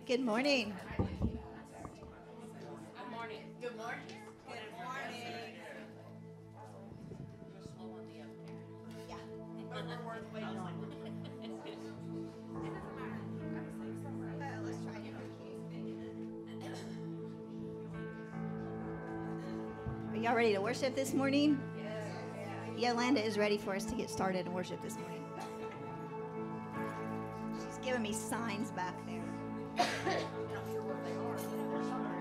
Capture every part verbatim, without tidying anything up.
Good morning. Good morning. Good morning. Good morning. Slow on the uptake. Yeah. But we're worth waiting on. Uh, let's try it. Are y'all ready to worship this morning? Yeah. Yolanda is ready for us to get started in worship this morning. She's giving me signs back there. Not sure what they are. They're somewhere.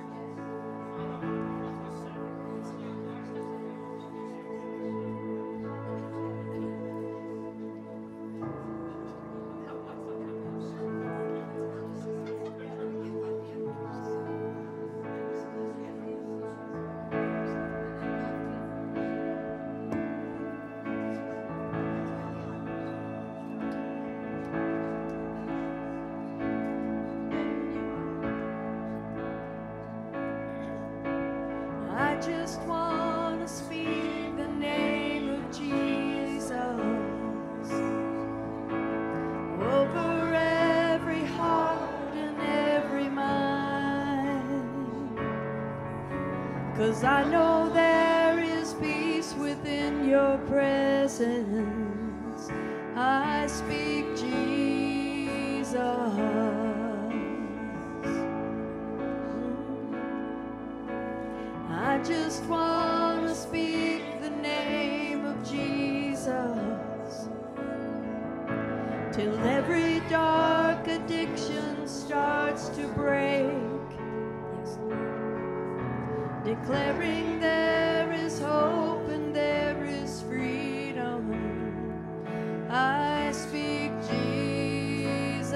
I just want to speak the name of Jesus over every heart and every mind, 'cause I know there is peace within your presence. I speak Jesus. I just want to speak the name of Jesus till every dark addiction starts to break, declaring there is hope and there is freedom. I speak Jesus.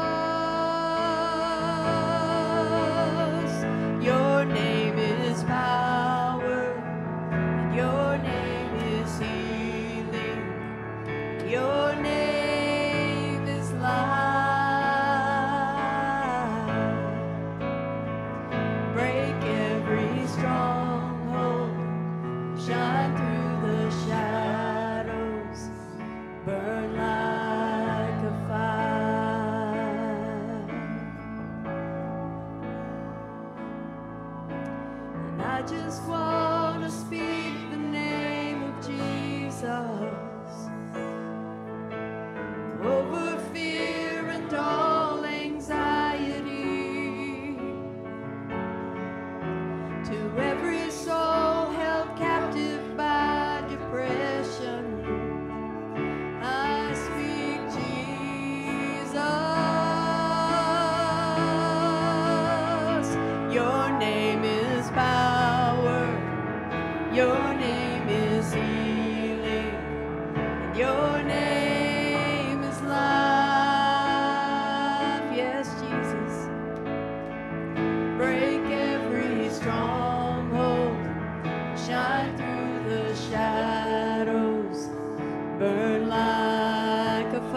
Your name is power, and your name is healing. Your name is life. Break every stronghold, shine through the shadows, burn like a fire. And I just want to speak the name of Jesus over fear and all anxiety, to every soul held captive by depression. I speak Jesus. Your name is power, your name is healing, and your name is life. Yes, Jesus. Break every stronghold, shine through the shadows, burn like a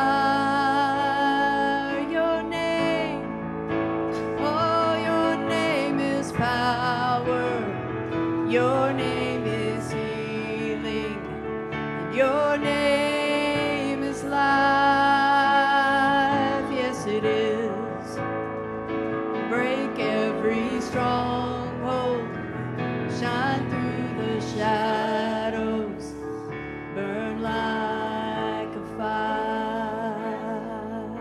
fire. Your name, oh, your name is power, your name is healing, and your name is life. Yes, it is. Break every stronghold, shine through the shadows, burn like a fire.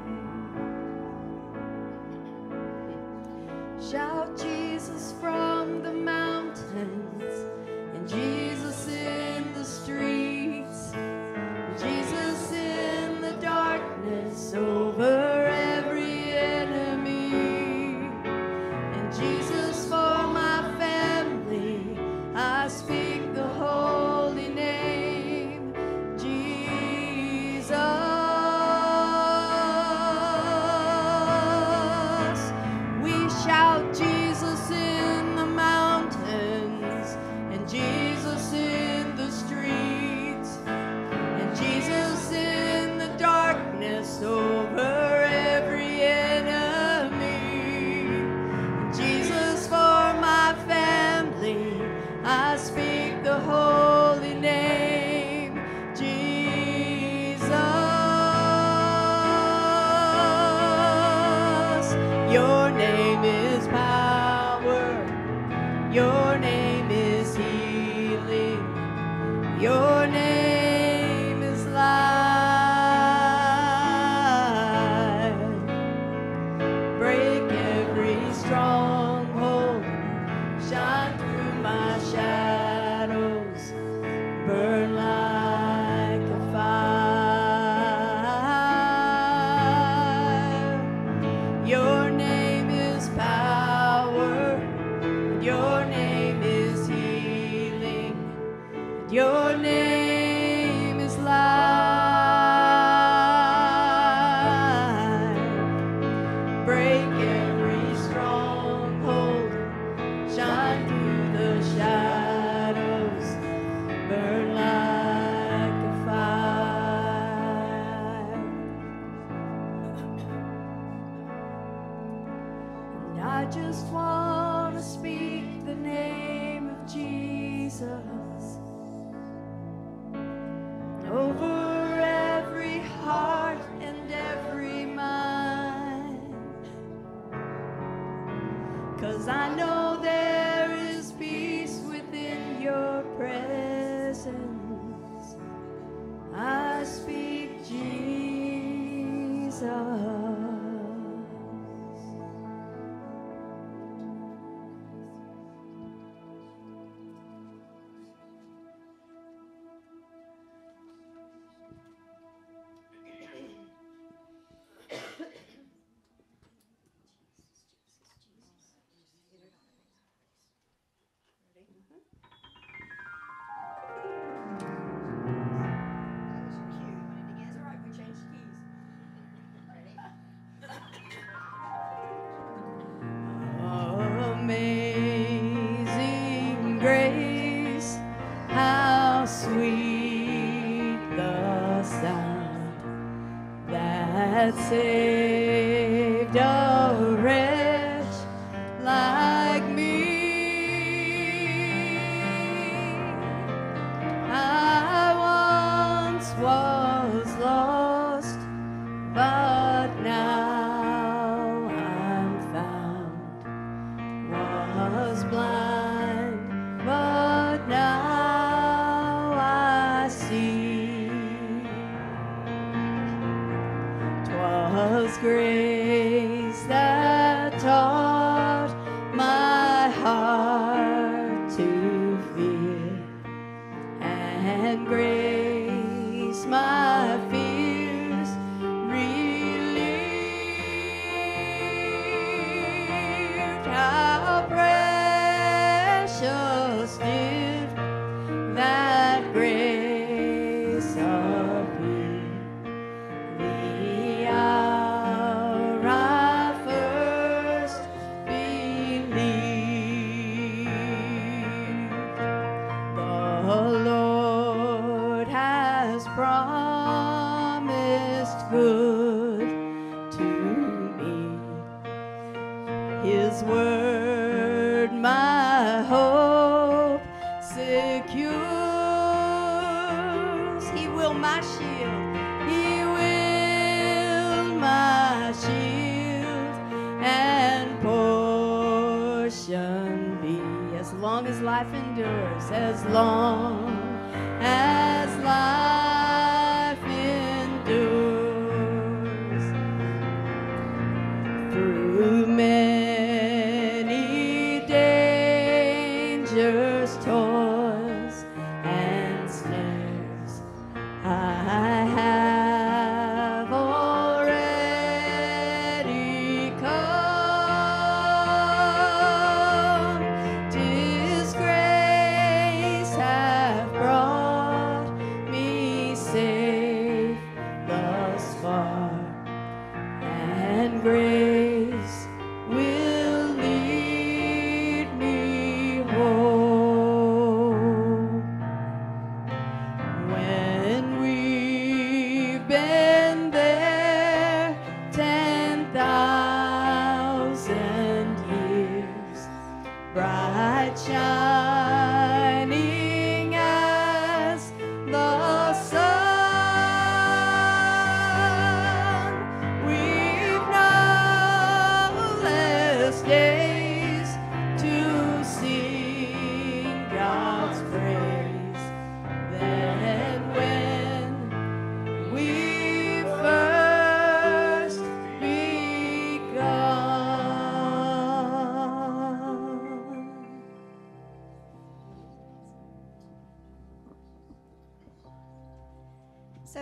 Shout Jesus from the mountains, and Jesus in the streets, Jesus in the darkness over every enemy, and Jesus for my family. I speak the holy name, Jesus. We shout Jesus in the mountains, and Jesus in the streets, and Jesus in the darkness over Your name is power. Your name is healing. Your name is life. Break every stronghold. Shine through my shadows. Burn like a fire. Your name is power. Your name is healing. Your name is life. Break every stronghold. Shine through the shadows. Burn like a fire. And I just want to speak the name of Jesus over every heart and every mind. 'Cause I know there is peace within your presence. I speak Jesus. Amazing grace, how sweet the sound that saved a wretch like me. I once was lost, but now I'm found. Was blind, but now I see. 'Twas grace that taught my heart to fear, and grace my fears relieved. How precious did that grace appear the hour I first believed. The Lord has promised good to me. His word my hope secures. He will my shield. He will my shield and portion be. As long as life endures, as long as life endures, through many dangers, toils, and snares, I have already come. 'Tis grace hath brought me safe thus far, and grace will lead me home. When we've been there ten thousand years, bright shining as the sun, we've no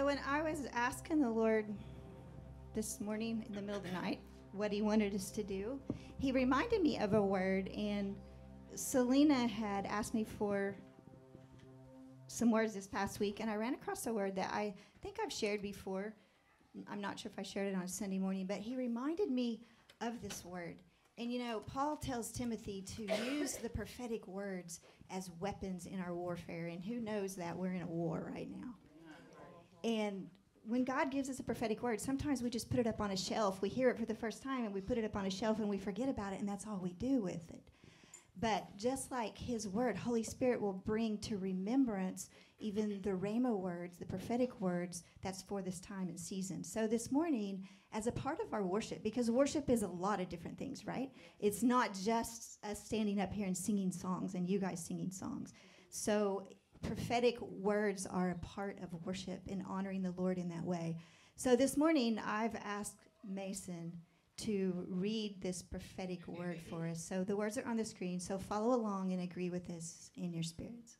So when I was asking the Lord this morning in the middle of the night what he wanted us to do, he reminded me of a word, and Selena had asked me for some words this past week, and I ran across a word that I think I've shared before. I'm not sure if I shared it on Sunday morning, but he reminded me of this word. And you know, Paul tells Timothy to use the prophetic words as weapons in our warfare, and who knows that we're in a war right now. And when God gives us a prophetic word, sometimes we just put it up on a shelf. We hear it for the first time, and we put it up on a shelf, and we forget about it, and that's all we do with it. But just like his word, Holy Spirit will bring to remembrance even the rhema words, the prophetic words that's for this time and season. So this morning, as a part of our worship, because worship is a lot of different things, right? It's not just us standing up here and singing songs and you guys singing songs. So prophetic words are a part of worship and honoring the Lord in that way. So this morning, I've asked Mason to read this prophetic word for us. So the words are on the screen, so follow along and agree with this in your spirits.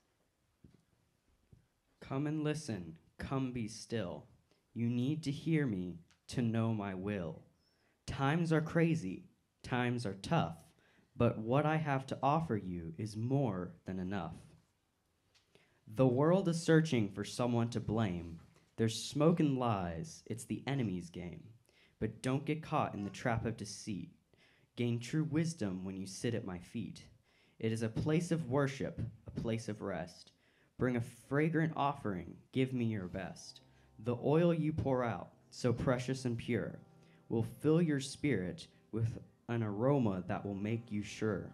Come and listen, come be still. You need to hear me to know my will. Times are crazy, times are tough, but what I have to offer you is more than enough. The world is searching for someone to blame. There's smoke and lies, it's the enemy's game. But don't get caught in the trap of deceit. Gain true wisdom when you sit at my feet. It is a place of worship, a place of rest. Bring a fragrant offering, give me your best. The oil you pour out, so precious and pure, will fill your spirit with an aroma that will make you sure.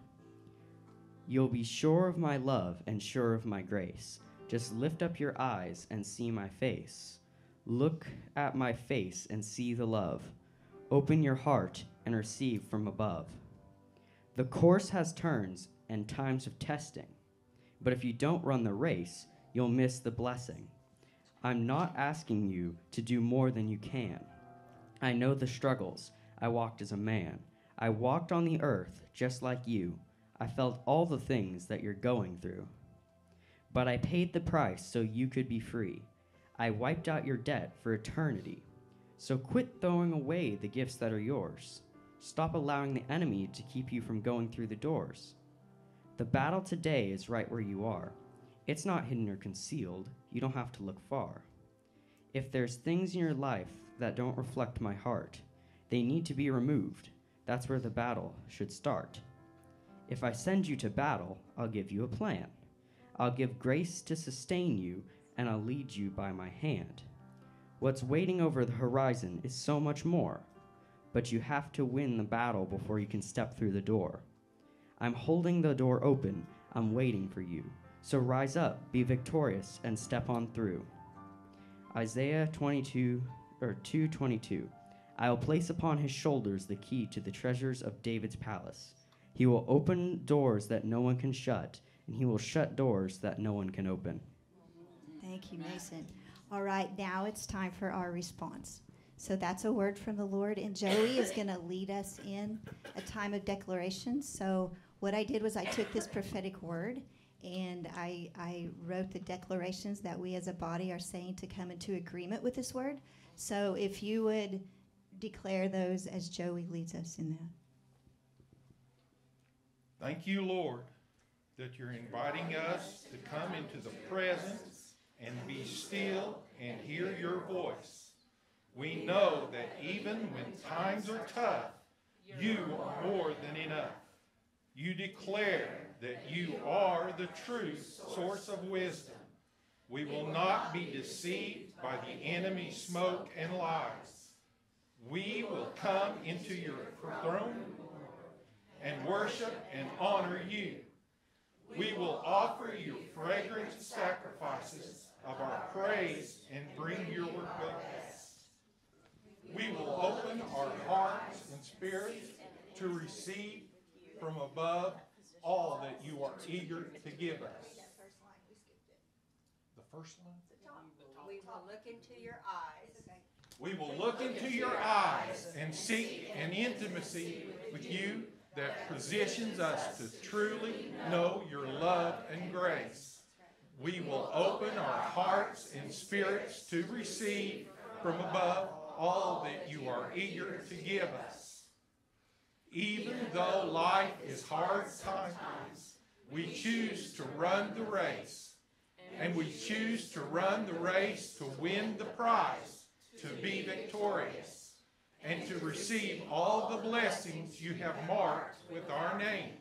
You'll be sure of my love and sure of my grace. Just lift up your eyes and see my face. Look at my face and see the love. Open your heart and receive from above. The course has turns and times of testing, but if you don't run the race, you'll miss the blessing. I'm not asking you to do more than you can. I know the struggles. I walked as a man. I walked on the earth just like you. I felt all the things that you're going through. But I paid the price so you could be free. I wiped out your debt for eternity. So quit throwing away the gifts that are yours. Stop allowing the enemy to keep you from going through the doors. The battle today is right where you are. It's not hidden or concealed. You don't have to look far. If there's things in your life that don't reflect my heart, they need to be removed. That's where the battle should start. If I send you to battle, I'll give you a plan. I'll give grace to sustain you, and I'll lead you by my hand. What's waiting over the horizon is so much more, but you have to win the battle before you can step through the door. I'm holding the door open, I'm waiting for you. So rise up, be victorious, and step on through. Isaiah twenty-two, or two twenty-two. I will place upon his shoulders the key to the treasures of David's palace. He will open doors that no one can shut, and he will shut doors that no one can open. Thank you, Mason. All right, now it's time for our response. So that's a word from the Lord, and Joey is going to lead us in a time of declaration. So what I did was I took this prophetic word, and I, I wrote the declarations that we as a body are saying to come into agreement with this word. So if you would declare those as Joey leads us in that. Thank you, Lord, that you're inviting us to come into the presence and be still and hear your voice. We know that even when times are tough, you are more than enough. You declare that you are the true source of wisdom. We will not be deceived by the enemy's smoke and lies. We will come into your throne and worship and honor you. We will offer you fragrant sacrifices of our praise and bring your best. We will open our hearts and spirits to receive from above all that you are eager to give us. The first line? We will look into your eyes. We will look into your eyes and seek an intimacy with you that positions us to truly know your love and grace. we will open our hearts and spirits to receive from above all that you are eager to give us. Even though life is hard times, we choose to run the race, and we choose to run the race to win the prize, to be victorious, and to receive all the blessings you have marked with our name.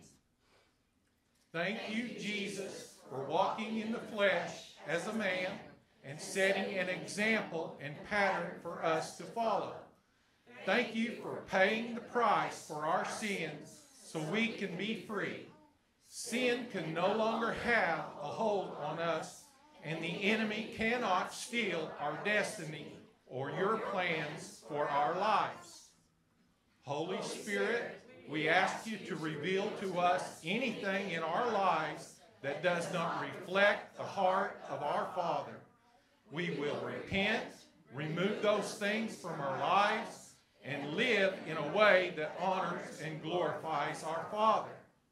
Thank you, Jesus, for walking in the flesh as a man and setting an example and pattern for us to follow. Thank you for paying the price for our sins so we can be free. Sin can no longer have a hold on us, and the enemy cannot steal our destiny or your plans for our lives. Holy Spirit, we ask you to reveal to us anything in our lives that does not reflect the heart of our Father. We will repent, remove those things from our lives, and live in a way that honors and glorifies our Father.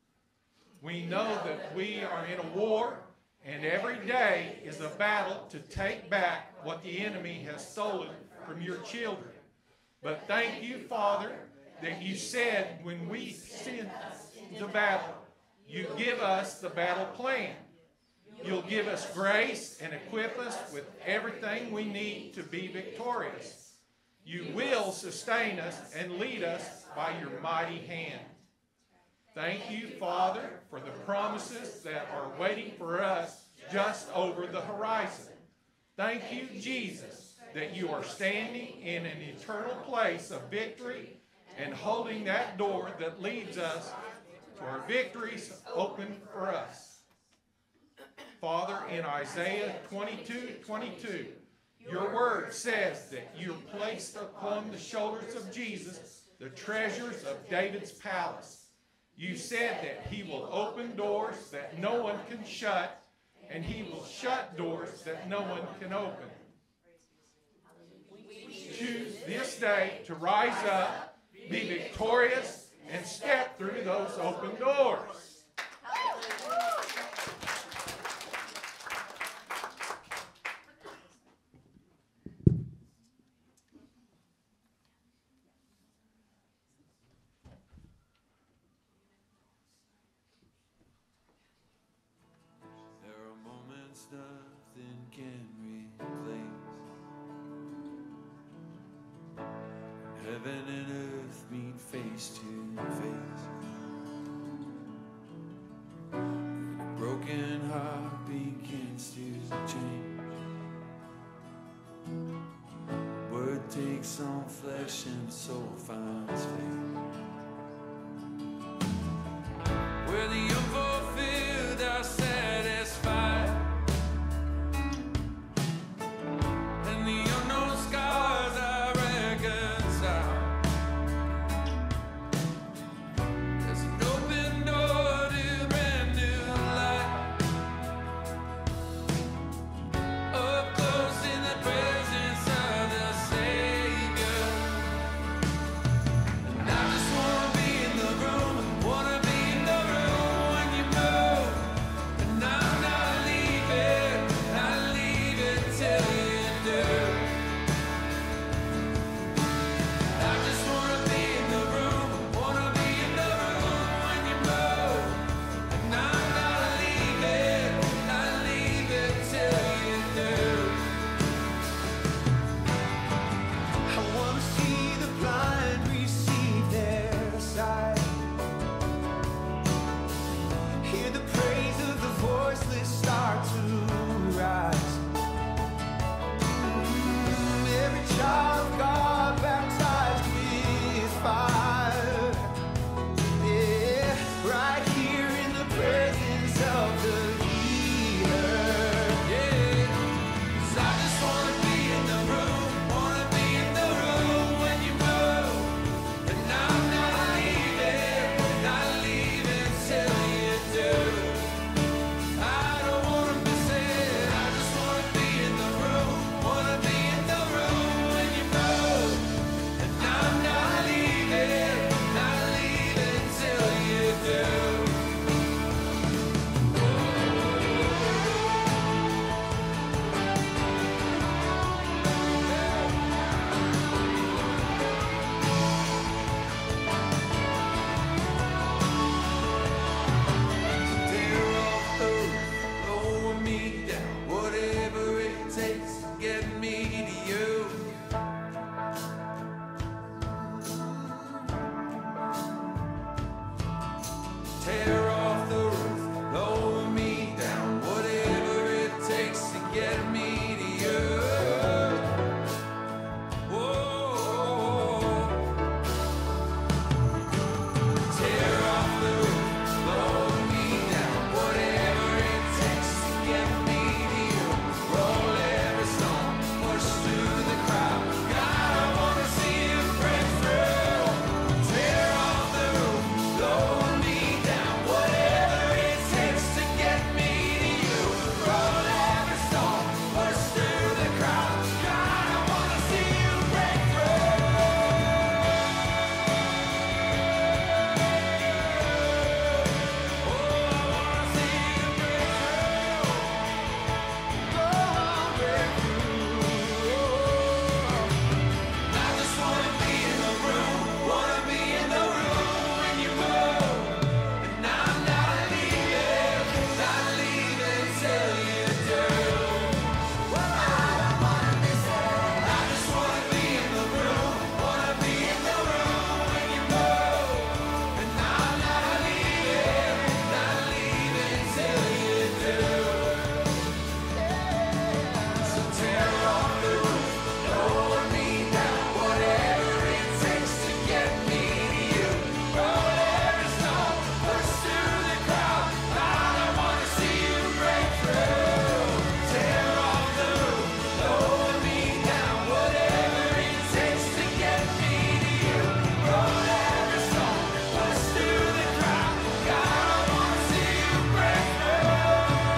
We know that we are in a war, and every day is a battle to take back what the enemy has stolen from your children. But thank you, Father, that you said when we send the battle, you give us the battle plan. You'll give us grace and equip us with everything we need to be victorious. You will sustain us and lead us by your mighty hand. Thank you, Father, for the promises that are waiting for us just over the horizon. Thank you, Jesus, that you are standing in an eternal place of victory and holding that door that leads us to our victories open for us. Father, in Isaiah twenty-two twenty-two, your word says that you placed upon the shoulders of Jesus the treasures of David's palace. You said that he will open doors that no one can shut, and he will shut doors that no one can open. Choose this day to rise up, be victorious, and step through those open doors. There are moments nothing can replace. Heaven and earth meet face to face. When a broken heart begins to change, word takes on flesh and soul finds faith. Where the unfulfilled are satisfied, and the unknown scars are reconciled. Tear off the roof, lower me down, whatever it takes to get me to you. Whoa. Tear off the roof, lower me down, whatever it takes to get me to you. Roll every stone, push through the crowd. God, I wanna see you break through. Tear off the roof, lower me down, whatever it takes to get me to you. Roll every stone, push through the crowd. God, I wanna see you break through. Oh, I wanna see you break through. Oh, break through. I just wanna be in the room, wanna be in the room when you move. And I'm not leaving, not leaving till you do. I don't wanna miss it. I just wanna be in the room, wanna be in the room when you move. And I'm not leaving, not leaving till you do. So tear off the roof, lower me down, whatever it takes to get me to you. Roll every stone, push through the crowd. God, I wanna see you break through. Tear off the roof, lower me down, whatever it takes to get me to you. Roll every stone, push through the crowd. God, I wanna see you break through.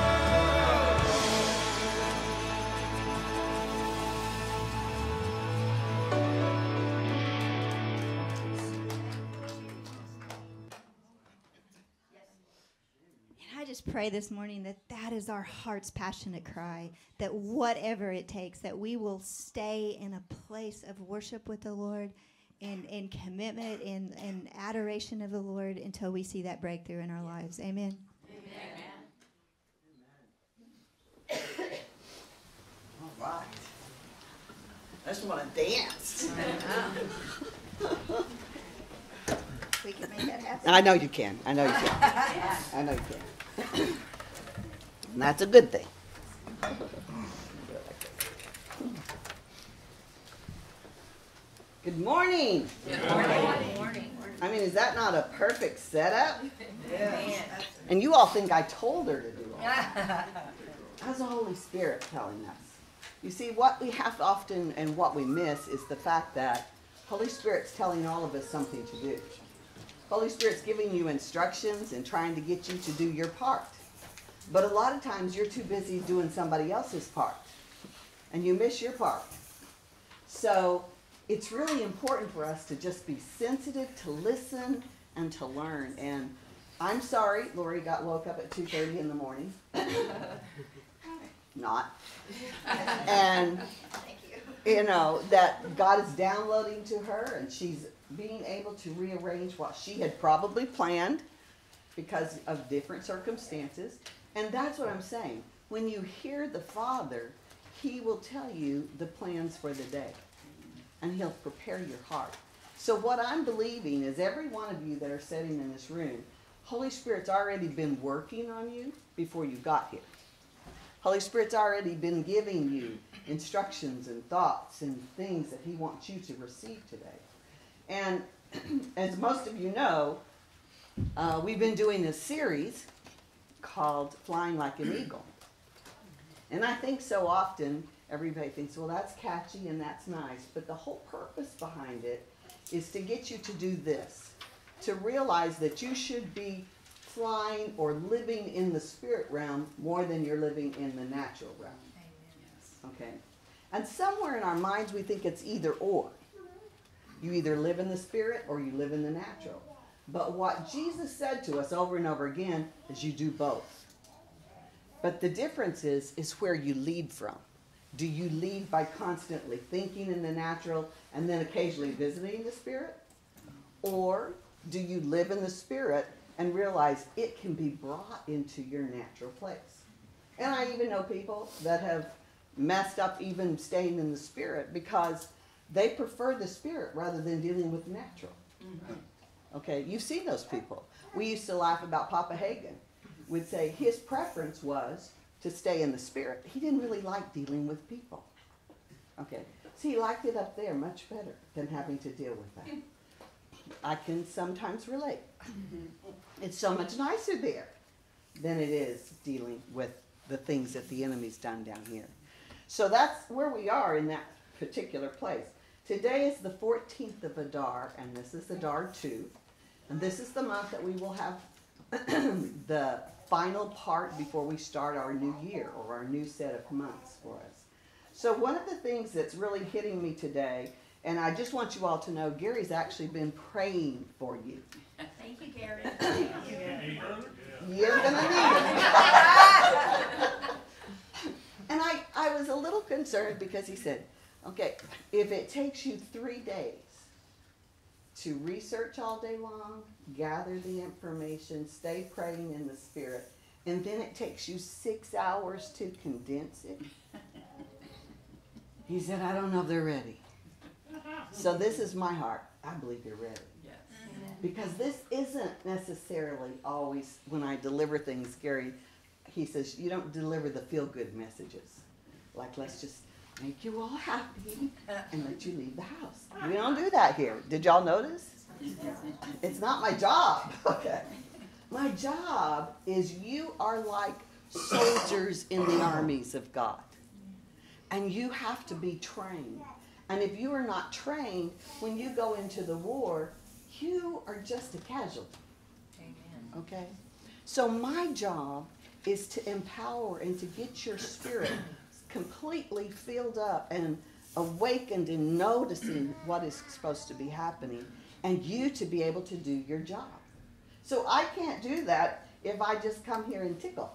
And I just pray this morning that that is our heart's passionate cry, that whatever it takes, that we will stay in a place of worship with the Lord and, and commitment and, and adoration of the Lord until we see that breakthrough in our lives. Amen. All right. I just want to dance. We can make that happen. I know you can. I know you can. I know you can. And that's a good thing. Good morning. Good morning. I mean, is that not a perfect setup? And you all think I told her to do all that. How's the Holy Spirit telling us? You see, what we have often and what we miss is the fact that Holy Spirit's telling all of us something to do. Holy Spirit's giving you instructions and trying to get you to do your part. But a lot of times you're too busy doing somebody else's part. And you miss your part. So it's really important for us to just be sensitive, to listen, and to learn. And I'm sorry, Lori got woke up at two thirty in the morning. Not. And, you know, that God is downloading to her, and she's being able to rearrange what she had probably planned because of different circumstances. And that's what I'm saying. When you hear the Father, He will tell you the plans for the day. And He'll prepare your heart. So what I'm believing is every one of you that are sitting in this room, Holy Spirit's already been working on you before you got here. Holy Spirit's already been giving you instructions and thoughts and things that He wants you to receive today. And as most of you know, uh, we've been doing a series called Flying Like an Eagle. And I think so often everybody thinks, well, that's catchy and that's nice. But the whole purpose behind it is to get you to do this, to realize that you should be flying or living in the spirit realm more than you're living in the natural realm. Okay? And somewhere in our minds we think it's either or. You either live in the spirit or you live in the natural. But what Jesus said to us over and over again is you do both. But the difference is, is where you lead from. Do you lead by constantly thinking in the natural and then occasionally visiting the spirit? Or do you live in the spirit and realize it can be brought into your natural place? And I even know people that have messed up even staying in the spirit because they prefer the spirit rather than dealing with the natural. Okay, you've seen those people. We used to laugh about Papa Hagen. We'd say his preference was to stay in the spirit. He didn't really like dealing with people. Okay, so he liked it up there much better than having to deal with that. I can sometimes relate. It's so much nicer there than it is dealing with the things that the enemy's done down here. So that's where we are in that particular place. Today is the fourteenth of Adar, and this is Adar the second. And this is the month that we will have the final part before we start our new year, or our new set of months for us. So one of the things that's really hitting me today, and I just want you all to know, Gary's actually been praying for you. Thank you, Gary. You're going to need it. And I, I was a little concerned because he said, okay, if it takes you three days to research all day long, gather the information, stay praying in the Spirit, and then it takes you six hours to condense it, he said, I don't know if they're ready. So this is my heart. I believe you're ready. Yes. Because this isn't necessarily always, when I deliver things, Gary, he says, you don't deliver the feel-good messages. Like, let's just make you all happy and let you leave the house. We don't do that here. Did y'all notice? It's not my job. Okay. My job is you are like soldiers in the armies of God. And you have to be trained. And if you are not trained, when you go into the war, you are just a casualty. Amen. Okay? So my job is to empower and to get your spirit completely filled up and awakened and noticing what is supposed to be happening, and you to be able to do your job. So I can't do that if I just come here and tickle.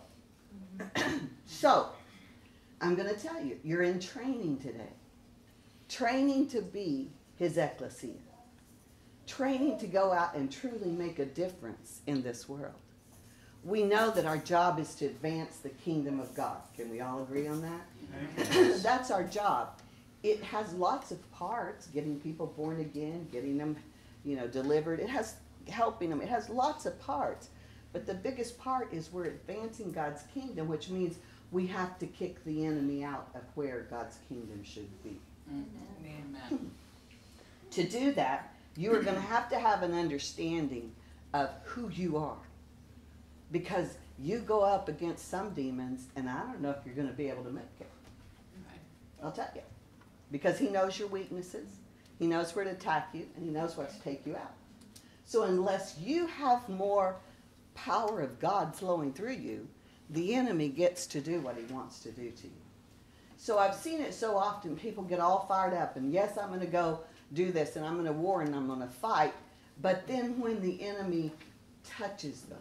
So I'm going to tell you, you're in training today. Training to be his ecclesia. Training to go out and truly make a difference in this world. We know that our job is to advance the kingdom of God. Can we all agree on that? That's our job. It has lots of parts, getting people born again, getting them, you know, delivered. It has helping them. It has lots of parts. But the biggest part is we're advancing God's kingdom, which means we have to kick the enemy out of where God's kingdom should be. Amen. To do that, you are going to have to have an understanding of who you are. Because you go up against some demons, and I don't know if you're going to be able to make it. I'll tell you. Because he knows your weaknesses, he knows where to attack you, and he knows what to take you out. So unless you have more power of God flowing through you, the enemy gets to do what he wants to do to you. So I've seen it so often, people get all fired up, and yes, I'm going to go do this, and I'm going to war, and I'm going to fight. But then when the enemy touches them,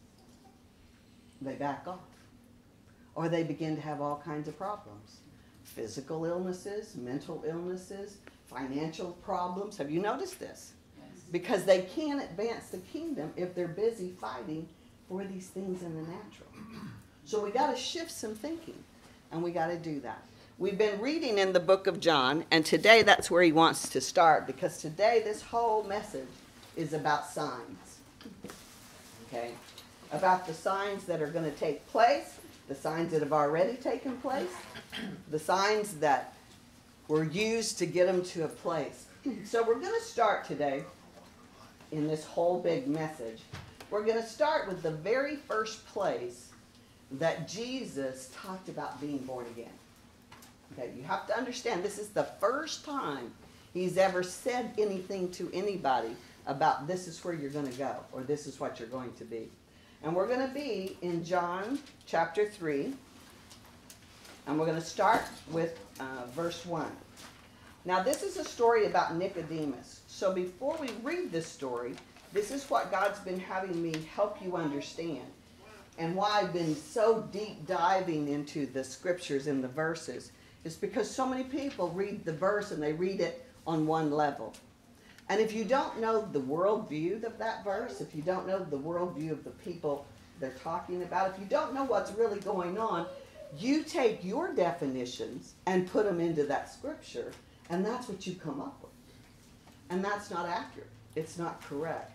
they back off. Or they begin to have all kinds of problems. Physical illnesses, mental illnesses, financial problems. Have you noticed this? Yes. Because they can't advance the kingdom if they're busy fighting for these things in the natural. So we got to shift some thinking, and we got to do that. We've been reading in the book of John, and today that's where he wants to start, because today this whole message is about signs. Okay? About the signs that are going to take place, the signs that have already taken place, the signs that were used to get them to a place. So we're going to start today in this whole big message. We're going to start with the very first place that Jesus talked about being born again. Okay, you have to understand, this is the first time he's ever said anything to anybody about this is where you're going to go, or this is what you're going to be. And we're going to be in John chapter three, and we're going to start with uh, verse one. Now, this is a story about Nicodemus. So before we read this story, this is what God's been having me help you understand, and why I've been so deep diving into the scriptures and the verses, is because so many people read the verse and they read it on one level. And if you don't know the worldview of that verse, if you don't know the worldview of the people they're talking about, if you don't know what's really going on, you take your definitions and put them into that scripture, and that's what you come up with. And that's not accurate. It's not correct.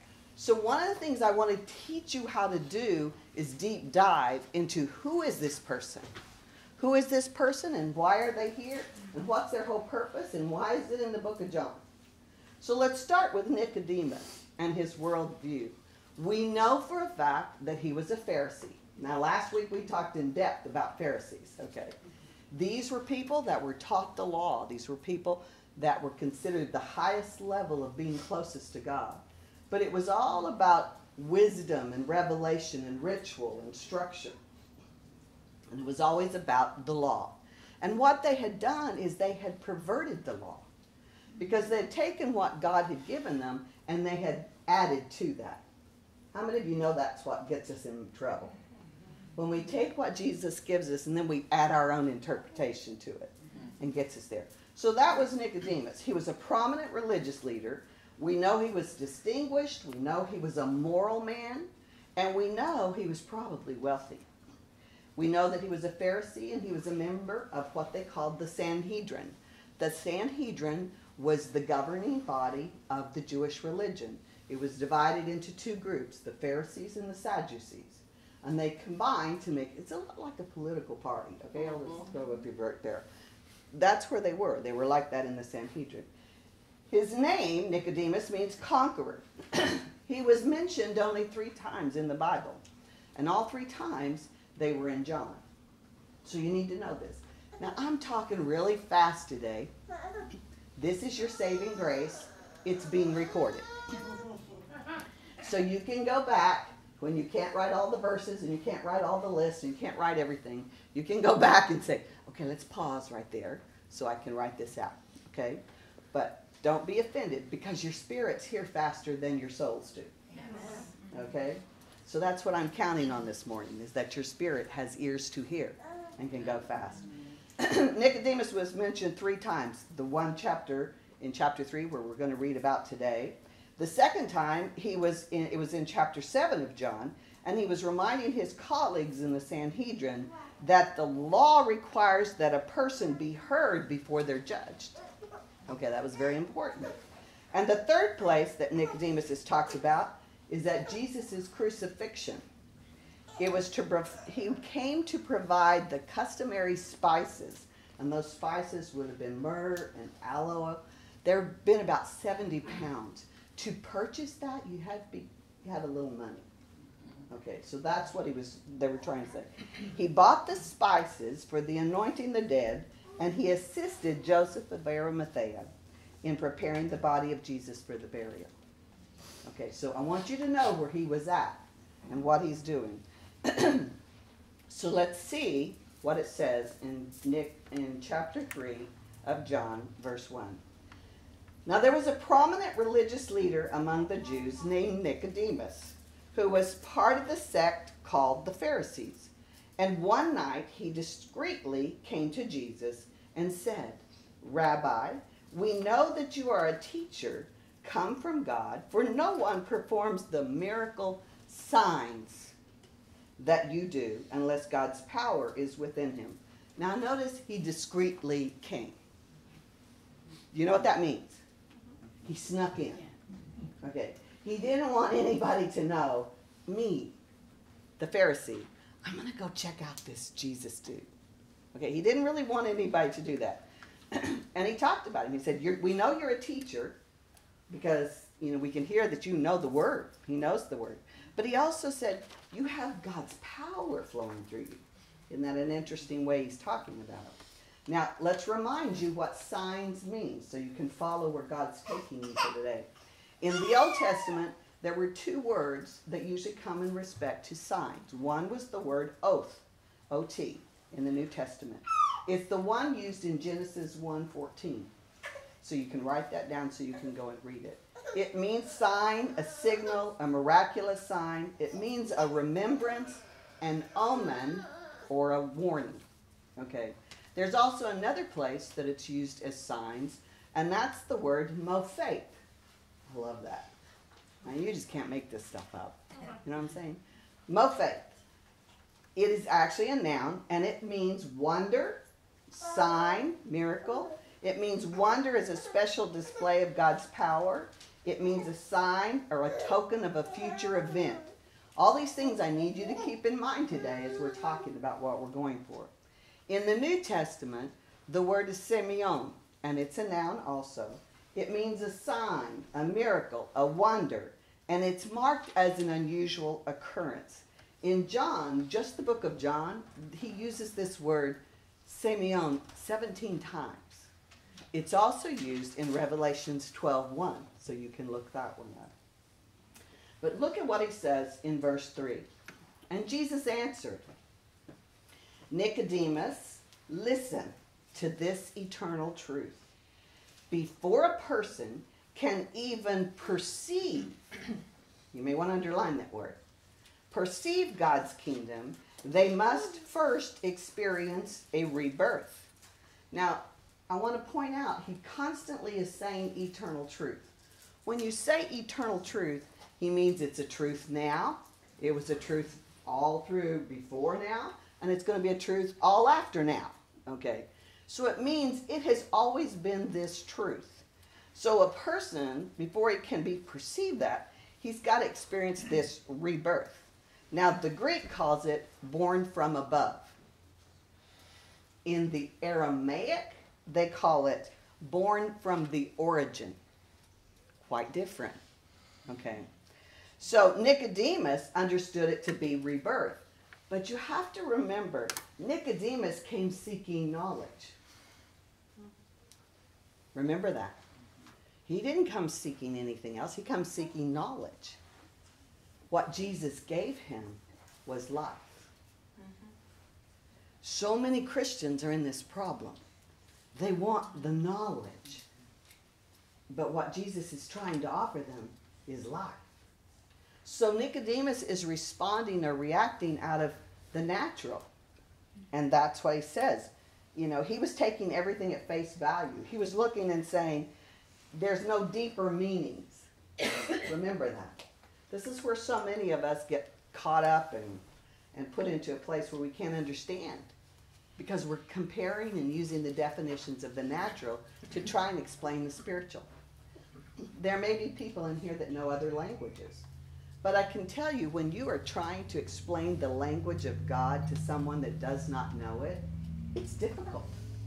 So one of the things I want to teach you how to do is deep dive into who is this person? Who is this person and why are they here? And what's their whole purpose and why is it in the book of John? So let's start with Nicodemus and his worldview. We know for a fact that he was a Pharisee. Now last week we talked in depth about Pharisees, okay? These were people that were taught the law. These were people that were considered the highest level of being closest to God. But it was all about wisdom and revelation and ritual and structure. And it was always about the law. And what they had done is they had perverted the law. Because they had taken what God had given them and they had added to that. How many of you know that's what gets us in trouble? When we take what Jesus gives us and then we add our own interpretation to it and gets us there. So that was Nicodemus. He was a prominent religious leader. We know he was distinguished. We know he was a moral man. And we know he was probably wealthy. We know that he was a Pharisee and he was a member of what they called the Sanhedrin. The Sanhedrin was the governing body of the Jewish religion. It was divided into two groups, the Pharisees and the Sadducees. And they combined to make, it's a lot like a political party. Okay, I'll just go with you right there. That's where they were. They were like that in the Sanhedrin. His name, Nicodemus, means conqueror. He was mentioned only three times in the Bible. And all three times, they were in John. So you need to know this. Now, I'm talking really fast today. This is your saving grace. It's being recorded. So you can go back when you can't write all the verses and you can't write all the lists and you can't write everything. You can go back and say, okay, let's pause right there so I can write this out. Okay? But don't be offended because your spirits hear faster than your souls do. Okay? So that's what I'm counting on this morning, is that your spirit has ears to hear and can go fast. Nicodemus was mentioned three times. The one chapter in chapter three where we're going to read about today. The second time, he was in, it was in chapter seven of John, and he was reminding his colleagues in the Sanhedrin that the law requires that a person be heard before they're judged. Okay, that was very important. And the third place that Nicodemus is talked about is that Jesus' crucifixion. It was to, he came to provide the customary spices, and those spices would have been myrrh and aloe. There have been about seventy pounds. To purchase that, you had to be, you had a little money. Okay, so that's what he was. They were trying to say. He bought the spices for the anointing the dead, and he assisted Joseph of Arimathea in preparing the body of Jesus for the burial. Okay, so I want you to know where he was at and what he's doing. So let's see what it says in Nick in chapter three of John, verse one. Now there was a prominent religious leader among the Jews named Nicodemus, who was part of the sect called the Pharisees. And one night he discreetly came to Jesus and said, Rabbi, we know that you are a teacher come from God, for no one performs the miracle signs that you do unless God's power is within him. Now notice he discreetly came. You know what that means? He snuck in. Okay. He didn't want anybody to know, me, the Pharisee, I'm going to go check out this Jesus dude. Okay, he didn't really want anybody to do that. And he talked about him. He said, you're, we know you're a teacher because, you know, we can hear that you know the word. He knows the word. But he also said, you have God's power flowing through you. Isn't that an interesting way he's talking about it? Now, let's remind you what signs mean so you can follow where God's taking you for today. In the Old Testament, there were two words that usually come in respect to signs. One was the word oath, O T, in the New Testament. It's the one used in Genesis one fourteen. So you can write that down so you can go and read it. It means sign, a signal, a miraculous sign. It means a remembrance, an omen, or a warning. Okay. There's also another place that it's used as signs, and that's the word mofaith. I love that. Now, you just can't make this stuff up. You know what I'm saying? Mofaith. It is actually a noun, and it means wonder, sign, miracle. It means wonder is a special display of God's power. It means a sign or a token of a future event. All these things I need you to keep in mind today as we're talking about what we're going for. In the New Testament, the word is semeion, and it's a noun also. It means a sign, a miracle, a wonder, and it's marked as an unusual occurrence. In John, just the book of John, he uses this word semeion seventeen times. It's also used in Revelations twelve one, so you can look that one up. But look at what he says in verse three. And Jesus answered, Nicodemus, listen to this eternal truth. Before a person can even perceive, you may want to underline that word, perceive God's kingdom, they must first experience a rebirth. Now, I want to point out, he constantly is saying eternal truth. When you say eternal truth, he means it's a truth now, it was a truth all through before now, and it's going to be a truth all after now. Okay? So it means it has always been this truth. So a person, before he can be perceived that, he's got to experience this rebirth. Now, the Greek calls it born from above. In the Aramaic, they call it born from the origin. Quite different. Okay? So Nicodemus understood it to be rebirth. But you have to remember, Nicodemus came seeking knowledge. Remember that. He didn't come seeking anything else. He comes seeking knowledge. What Jesus gave him was life. Mm-hmm. So many Christians are in this problem. They want the knowledge. But what Jesus is trying to offer them is life. So Nicodemus is responding or reacting out of the natural. And that's what he says. You know, he was taking everything at face value. He was looking and saying, there's no deeper meanings. Remember that. This is where so many of us get caught up and, and put into a place where we can't understand. Because we're comparing and using the definitions of the natural to try and explain the spiritual. There may be people in here that know other languages. But I can tell you, when you are trying to explain the language of God to someone that does not know it, it's difficult.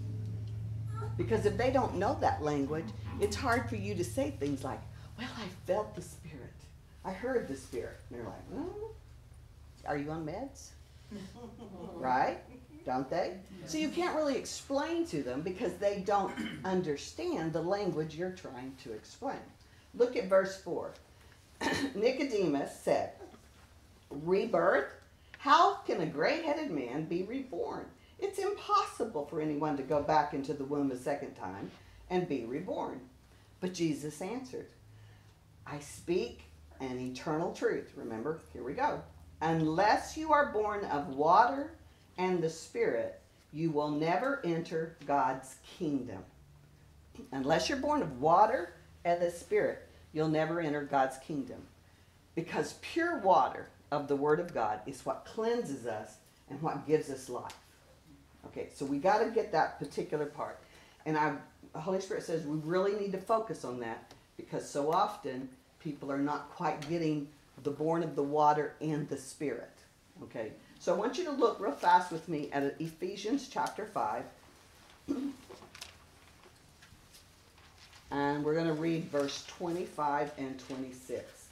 Because if they don't know that language, it's hard for you to say things like, well, I felt the Spirit. I heard the Spirit. And they're like, well, are you on meds? Right? Don't they? So you can't really explain to them because they don't understand the language you're trying to explain. Look at verse four. Nicodemus said, rebirth? How can a gray-headed man be reborn? It's impossible for anyone to go back into the womb a second time and be reborn. But Jesus answered, I speak an eternal truth. Remember, here we go. Unless you are born of water and the Spirit, you will never enter God's kingdom. Unless you're born of water and the Spirit, you'll never enter God's kingdom. Because pure water of the Word of God is what cleanses us and what gives us life. Okay, so we got to get that particular part. And I, the Holy Spirit says we really need to focus on that because so often people are not quite getting the born of the water and the Spirit. Okay, so I want you to look real fast with me at Ephesians chapter five. And we're going to read verse twenty-five and twenty-six.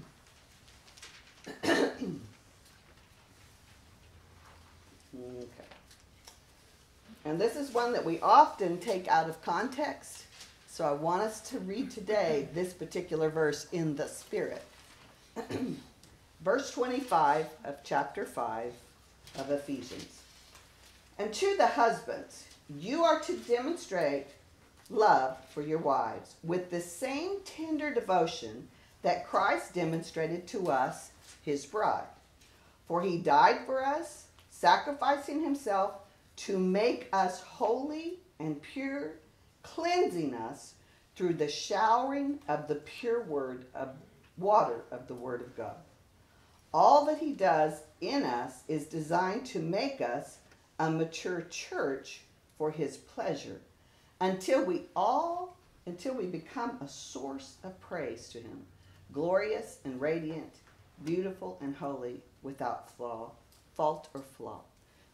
Okay. And this is one that we often take out of context. So I want us to read today this particular verse in the Spirit. Verse twenty-five of chapter five of Ephesians. And to the husbands, you are to demonstrate love for your wives with the same tender devotion that Christ demonstrated to us, his bride. For he died for us, sacrificing himself to make us holy and pure, cleansing us through the showering of the pure word of water of the Word of God. All that he does in us is designed to make us a mature church for his pleasure, until we all until we become a source of praise to him, glorious and radiant, beautiful and holy, without flaw, fault or flaw.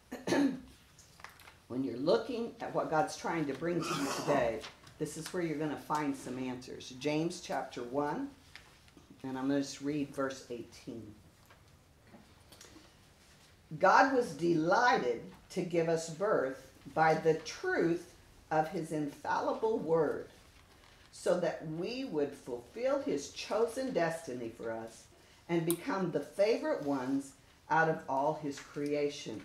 When you're looking at what God's trying to bring to you today, this is where you're going to find some answers. James chapter one, and I'm going to just read verse eighteen. God was delighted to give us birth by the truth of his infallible word, so that we would fulfill his chosen destiny for us and become the favorite ones out of all his creation.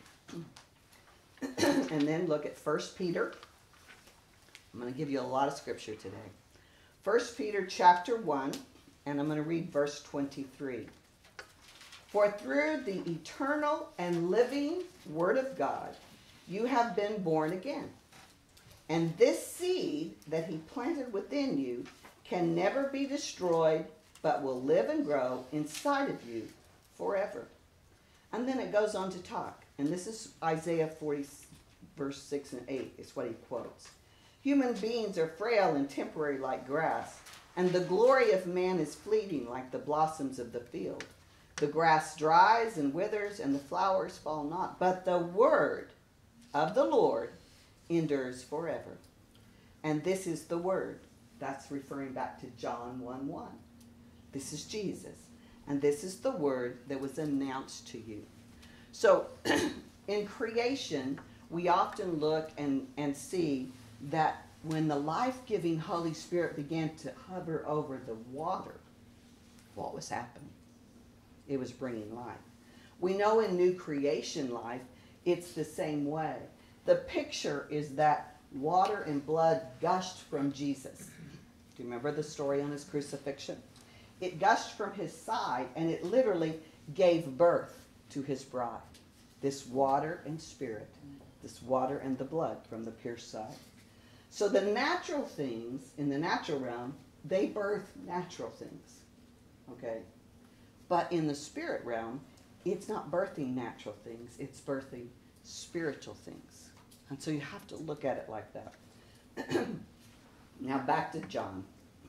And then look at First Peter. I'm going to give you a lot of scripture today. First Peter chapter one, and I'm going to read verse twenty-three. For through the eternal and living word of God, you have been born again. And this seed that he planted within you can never be destroyed, but will live and grow inside of you forever. And then it goes on to talk. And this is Isaiah forty, verse six and eight is what he quotes. Human beings are frail and temporary like grass, and the glory of man is fleeting like the blossoms of the field. The grass dries and withers, and the flowers fall not. But the word of the Lord endures forever. And this is the word. That's referring back to John one one. This is Jesus. And this is the word that was announced to you. So in creation, we often look and, and see that when the life-giving Holy Spirit began to hover over the water, what was happening? It was bringing life. We know in new creation life, it's the same way. The picture is that water and blood gushed from Jesus. Do you remember the story on his crucifixion? It gushed from his side, and it literally gave birth to his bride. This water and spirit, this water and the blood from the pierced side. So the natural things in the natural realm, they birth natural things. Okay? But in the spirit realm, it's not birthing natural things, it's birthing spiritual things. And so you have to look at it like that. Now back to John.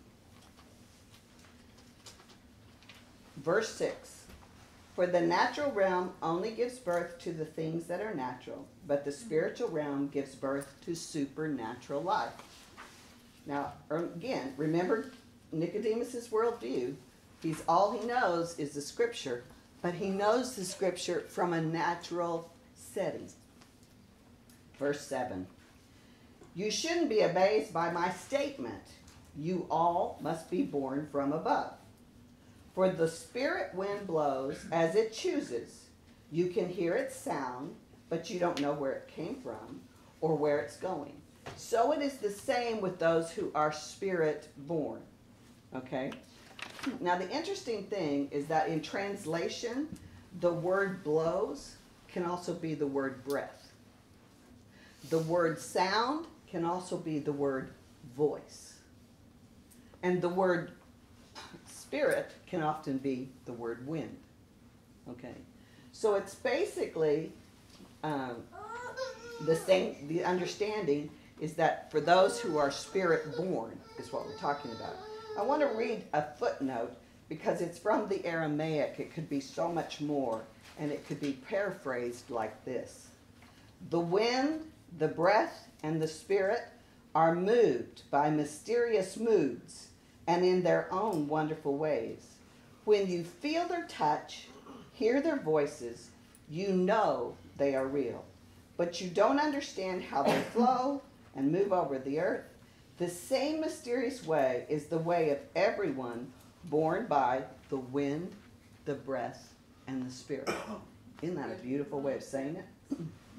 Verse six. For the natural realm only gives birth to the things that are natural, but the spiritual realm gives birth to supernatural life. Now, again, remember Nicodemus' worldview. He's all he knows is the scripture, but he knows the scripture from a natural setting. Verse seven. You shouldn't be amazed by my statement. You all must be born from above. For the spirit wind blows as it chooses. You can hear its sound, but you don't know where it came from or where it's going. So it is the same with those who are spirit born. Okay? Now the interesting thing is that in translation, the word blows can also be the word breath. The word sound can also be the word voice. And the word spirit can often be the word wind. Okay? So it's basically um, the same, the understanding is that for those who are spirit born is what we're talking about. I want to read a footnote because it's from the Aramaic. It could be so much more, and it could be paraphrased like this. The wind, the breath, and the spirit are moved by mysterious moods and in their own wonderful ways. When you feel their touch, hear their voices, you know they are real. But you don't understand how they flow and move over the earth. The same mysterious way is the way of everyone born by the wind, the breath, and the spirit. Isn't that a beautiful way of saying it?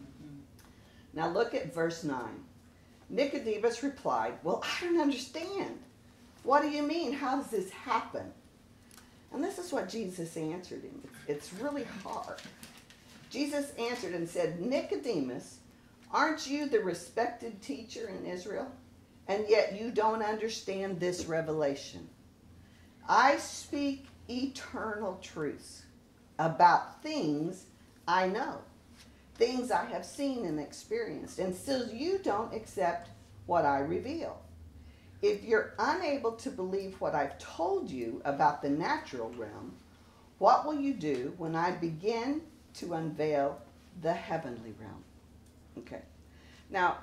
Now look at verse nine. Nicodemus replied, well, I don't understand. What do you mean? How does this happen? And this is what Jesus answered him. It's really hard. Jesus answered and said, Nicodemus, aren't you the respected teacher in Israel? And yet you don't understand this revelation. I speak eternal truths about things I know, things I have seen and experienced, and still you don't accept what I reveal. if you're unable to believe what I've told you about the natural realm, what will you do when I begin to unveil the heavenly realm? Okay. Now,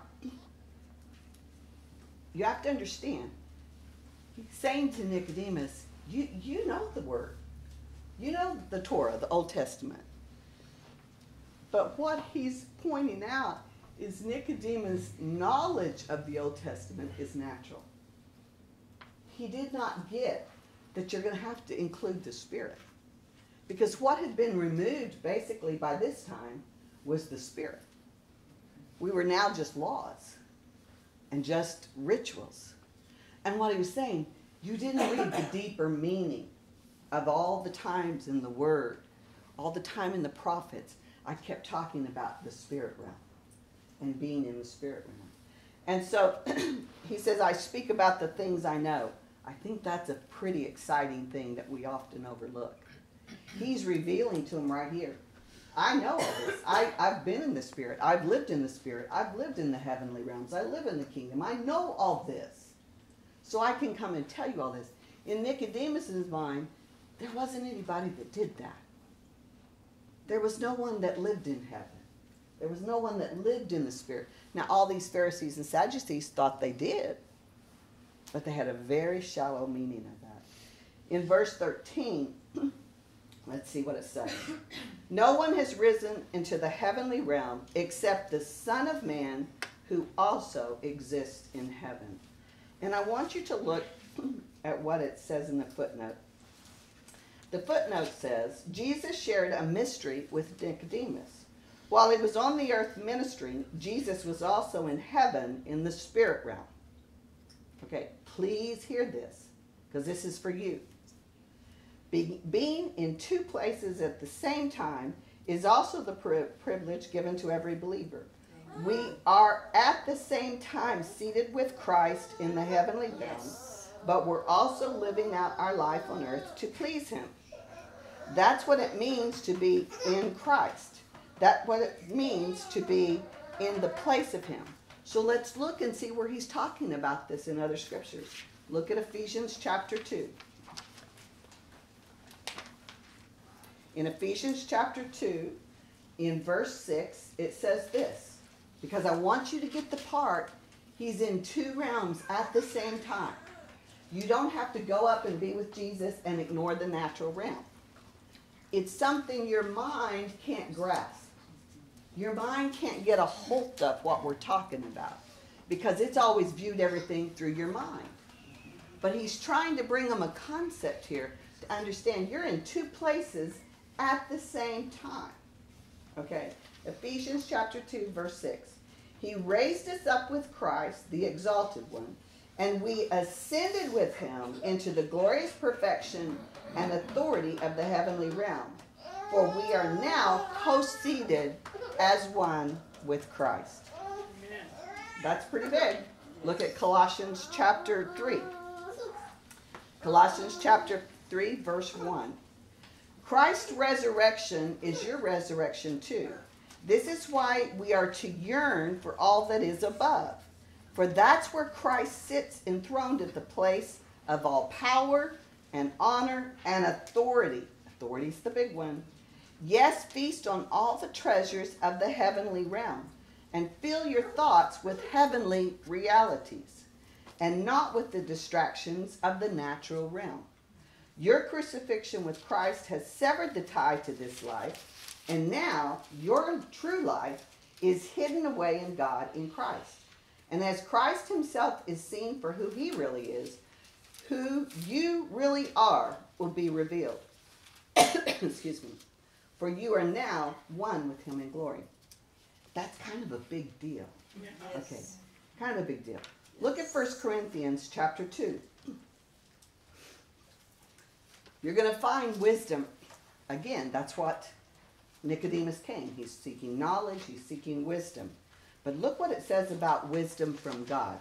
you have to understand, he's saying to Nicodemus, you, you know the word. You know the Torah, the Old Testament. But what he's pointing out is Nicodemus' knowledge of the Old Testament is natural. He did not get that you're going to have to include the Spirit. Because what had been removed basically by this time was the Spirit. We were now just laws and just rituals. And what he was saying, you didn't read the deeper meaning of all the times in the Word, all the time in the prophets. I kept talking about the spirit realm and being in the spirit realm. And so he says, I speak about the things I know. I think that's a pretty exciting thing that we often overlook. He's revealing to him right here. I know all this. I, I've been in the spirit. I've lived in the spirit. I've lived in the heavenly realms. I live in the kingdom. I know all this. So I can come and tell you all this. In Nicodemus's mind, there wasn't anybody that did that. There was no one that lived in heaven. There was no one that lived in the Spirit. Now, all these Pharisees and Sadducees thought they did, but they had a very shallow meaning of that. In verse thirteen, let's see what it says. No one has risen into the heavenly realm except the Son of Man, who also exists in heaven. And I want you to look at what it says in the footnote. The footnote says, Jesus shared a mystery with Nicodemus. While he was on the earth ministering, Jesus was also in heaven in the spirit realm. Okay, please hear this, because this is for you. Be, being in two places at the same time is also the pri- privilege given to every believer. We are at the same time seated with Christ in the heavenly realm, but we're also living out our life on earth to please him. That's what it means to be in Christ. That's what it means to be in the place of him. So let's look and see where he's talking about this in other scriptures. Look at Ephesians chapter two. In Ephesians chapter two, in verse six, it says this. Because I want you to get the part, he's in two realms at the same time. You don't have to go up and be with Jesus and ignore the natural realm. It's something your mind can't grasp. Your mind can't get a hold of what we're talking about because it's always viewed everything through your mind. But he's trying to bring them a concept here to understand you're in two places at the same time. Okay, Ephesians chapter two, verse six. He raised us up with Christ, the exalted one, and we ascended with him into the glorious perfection and authority of the heavenly realm. For we are now co-seated as one with Christ. That's pretty big. Look at Colossians chapter three. Colossians chapter three, verse one. Christ's resurrection is your resurrection too. This is why we are to yearn for all that is above. For that's where Christ sits enthroned at the place of all power and honor and authority. Authority's the big one. Yes, feast on all the treasures of the heavenly realm and fill your thoughts with heavenly realities and not with the distractions of the natural realm. Your crucifixion with Christ has severed the tie to this life, and now your true life is hidden away in God in Christ. And as Christ himself is seen for who he really is, who you really are will be revealed. Excuse me. For you are now one with him in glory. That's kind of a big deal. Yes. Okay, kind of a big deal. Look at First Corinthians chapter two. You're going to find wisdom. Again, that's what Nicodemus came. He's seeking knowledge. He's seeking wisdom. But look what it says about wisdom from God.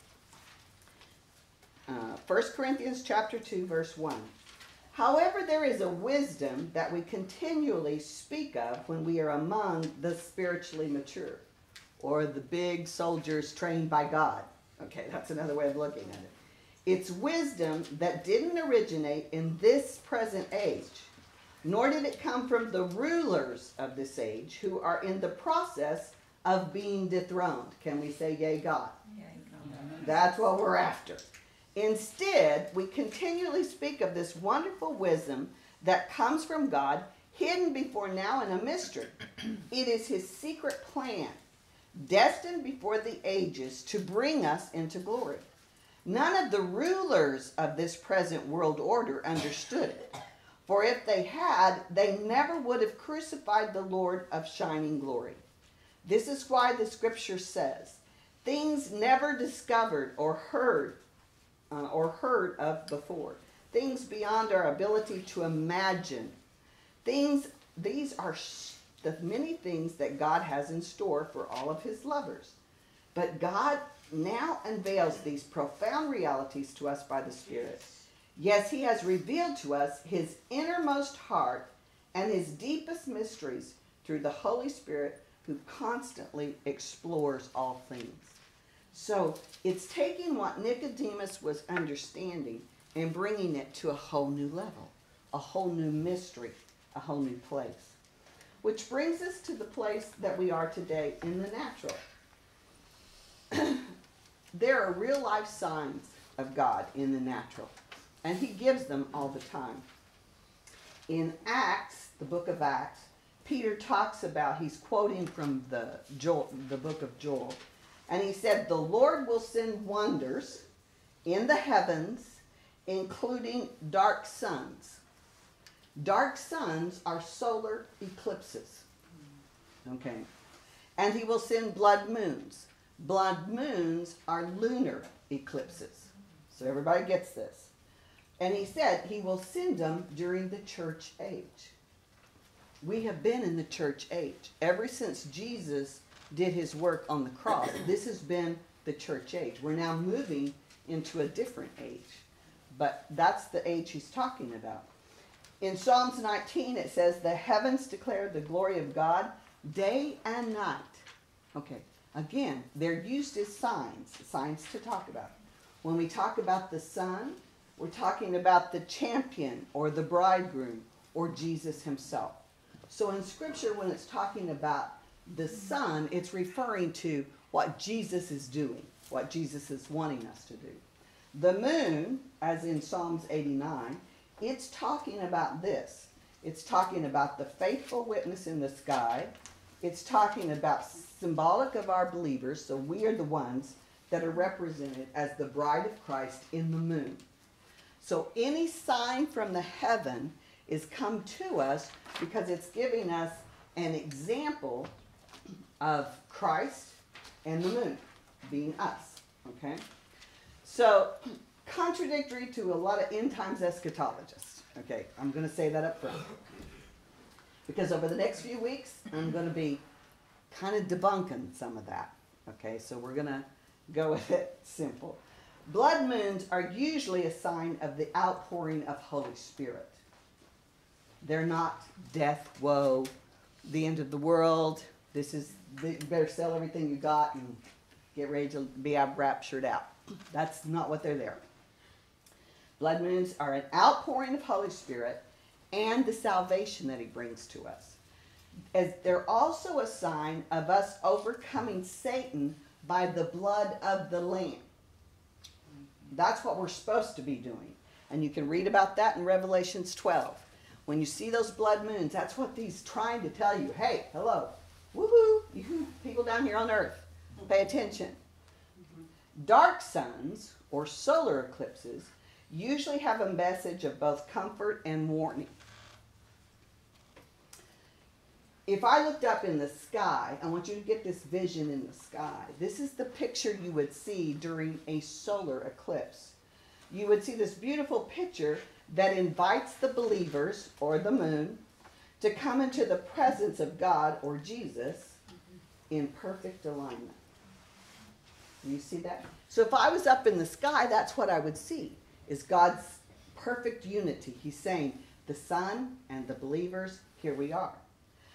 Uh, First Corinthians chapter two, verse one. However, there is a wisdom that we continually speak of when we are among the spiritually mature, or the big soldiers trained by God. Okay, that's another way of looking at it. It's wisdom that didn't originate in this present age, nor did it come from the rulers of this age who are in the process of being dethroned. Can we say, yea, God? Yea, God. That's what we're after. Instead, we continually speak of this wonderful wisdom that comes from God, hidden before now in a mystery. It is his secret plan, destined before the ages to bring us into glory. None of the rulers of this present world order understood it. For if they had, they never would have crucified the Lord of shining glory. This is why the scripture says, things never discovered or heard uh, or heard of before, things beyond our ability to imagine. Things, these are sh- the many things that God has in store for all of his lovers. But God now unveils these profound realities to us by the Spirit. Yes, he has revealed to us his innermost heart and his deepest mysteries through the Holy Spirit, who constantly explores all things. So it's taking what Nicodemus was understanding and bringing it to a whole new level, a whole new mystery, a whole new place. Which brings us to the place that we are today in the natural. There are real life signs of God in the natural, and he gives them all the time. In Acts, the book of Acts, Peter talks about, he's quoting from the Joel, the book of Joel, and he said, the Lord will send wonders in the heavens, including dark suns. Dark suns are solar eclipses. Okay. And he will send blood moons. Blood moons are lunar eclipses. So everybody gets this. And he said he will send them during the church age. We have been in the church age. Ever since Jesus did his work on the cross, this has been the church age. We're now moving into a different age. But that's the age he's talking about. In Psalms nineteen, it says, the heavens declare the glory of God day and night. Okay. Again, they're used as signs, signs to talk about. When we talk about the sun, we're talking about the champion or the bridegroom or Jesus himself. So in Scripture, when it's talking about the sun, it's referring to what Jesus is doing, what Jesus is wanting us to do. The moon, as in Psalms eighty-nine, it's talking about this. It's talking about the faithful witness in the sky. It's talking about symbolic of our believers, so we are the ones that are represented as the bride of Christ in the moon. So any sign from the heaven is come to us because it's giving us an example of Christ and the moon being us. Okay? So, contradictory to a lot of end times eschatologists. Okay, I'm going to say that up front. Because over the next few weeks, I'm going to be kind of debunking some of that. Okay, so we're going to go with it simple. Blood moons are usually a sign of the outpouring of Holy Spirit. They're not death, woe, the end of the world. This is, you better sell everything you got and get ready to be raptured out. That's not what they're there. Blood moons are an outpouring of Holy Spirit and the salvation that he brings to us. As they're also a sign of us overcoming Satan by the blood of the Lamb. That's what we're supposed to be doing. And you can read about that in Revelations twelve. When you see those blood moons, that's what he's trying to tell you. Hey, hello, woohoo, you people down here on earth, pay attention. Dark suns, or solar eclipses, usually have a message of both comfort and warning. If I looked up in the sky, I want you to get this vision in the sky. This is the picture you would see during a solar eclipse. You would see this beautiful picture that invites the believers, or the moon, to come into the presence of God, or Jesus, in perfect alignment. You see that? So if I was up in the sky, that's what I would see, is God's perfect unity. He's saying, the sun and the believers, here we are.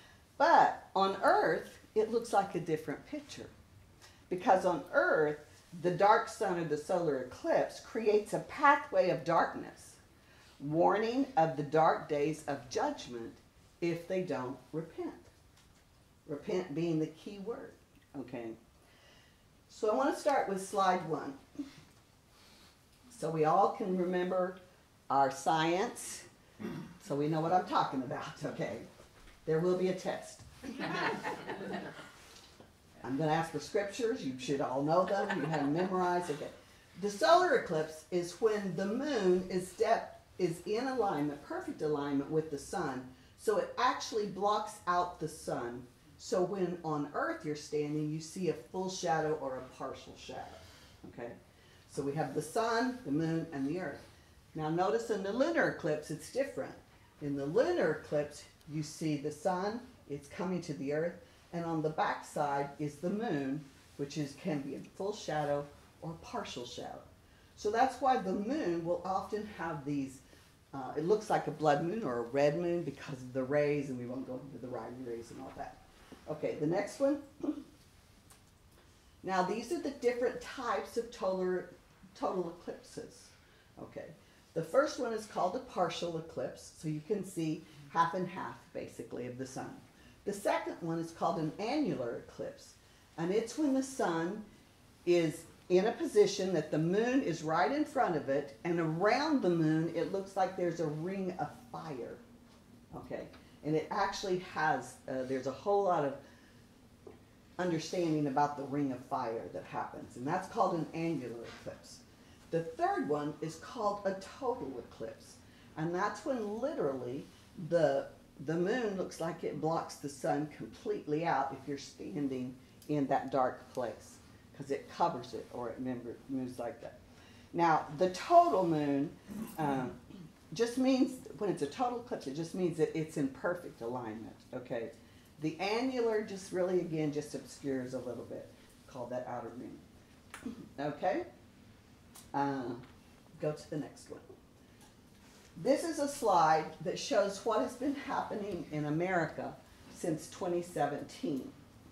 But on earth, it looks like a different picture. Because on earth, the dark sun or the solar eclipse creates a pathway of darkness, warning of the dark days of judgment if they don't repent. Repent being the key word, okay? So I want to start with slide one. So we all can remember our science, so we know what I'm talking about, okay? There will be a test. I'm going to ask for scriptures. You should all know them. You have them memorized. Okay. The solar eclipse is when the moon is, step, is in alignment, perfect alignment with the sun, so it actually blocks out the sun. So when on Earth you're standing, you see a full shadow or a partial shadow. Okay? So we have the sun, the moon, and the Earth. Now notice in the lunar eclipse, it's different. In the lunar eclipse, you see the sun, it's coming to the Earth, and on the back side is the moon, which is can be in full shadow or partial shadow. So that's why the moon will often have these, uh, it looks like a blood moon or a red moon because of the rays, and we won't go into the rays and all that. Okay, the next one. Now these are the different types of total, total eclipses. Okay, the first one is called a partial eclipse, so you can see half and half basically of the sun. The second one is called an annular eclipse, and it's when the sun is in a position that the moon is right in front of it, and around the moon it looks like there's a ring of fire. Okay, and it actually has, uh, there's a whole lot of understanding about the ring of fire that happens, and that's called an annular eclipse. The third one is called a total eclipse, and that's when literally the the moon looks like it blocks the sun completely out if you're standing in that dark place, because it covers it, or it moves like that. Now, the total moon um, just means, when it's a total eclipse, it just means that it's in perfect alignment, okay? The annular just really, again, just obscures a little bit, called that outer ring. Okay? Uh, go to the next one. This is a slide that shows what has been happening in America since twenty seventeen.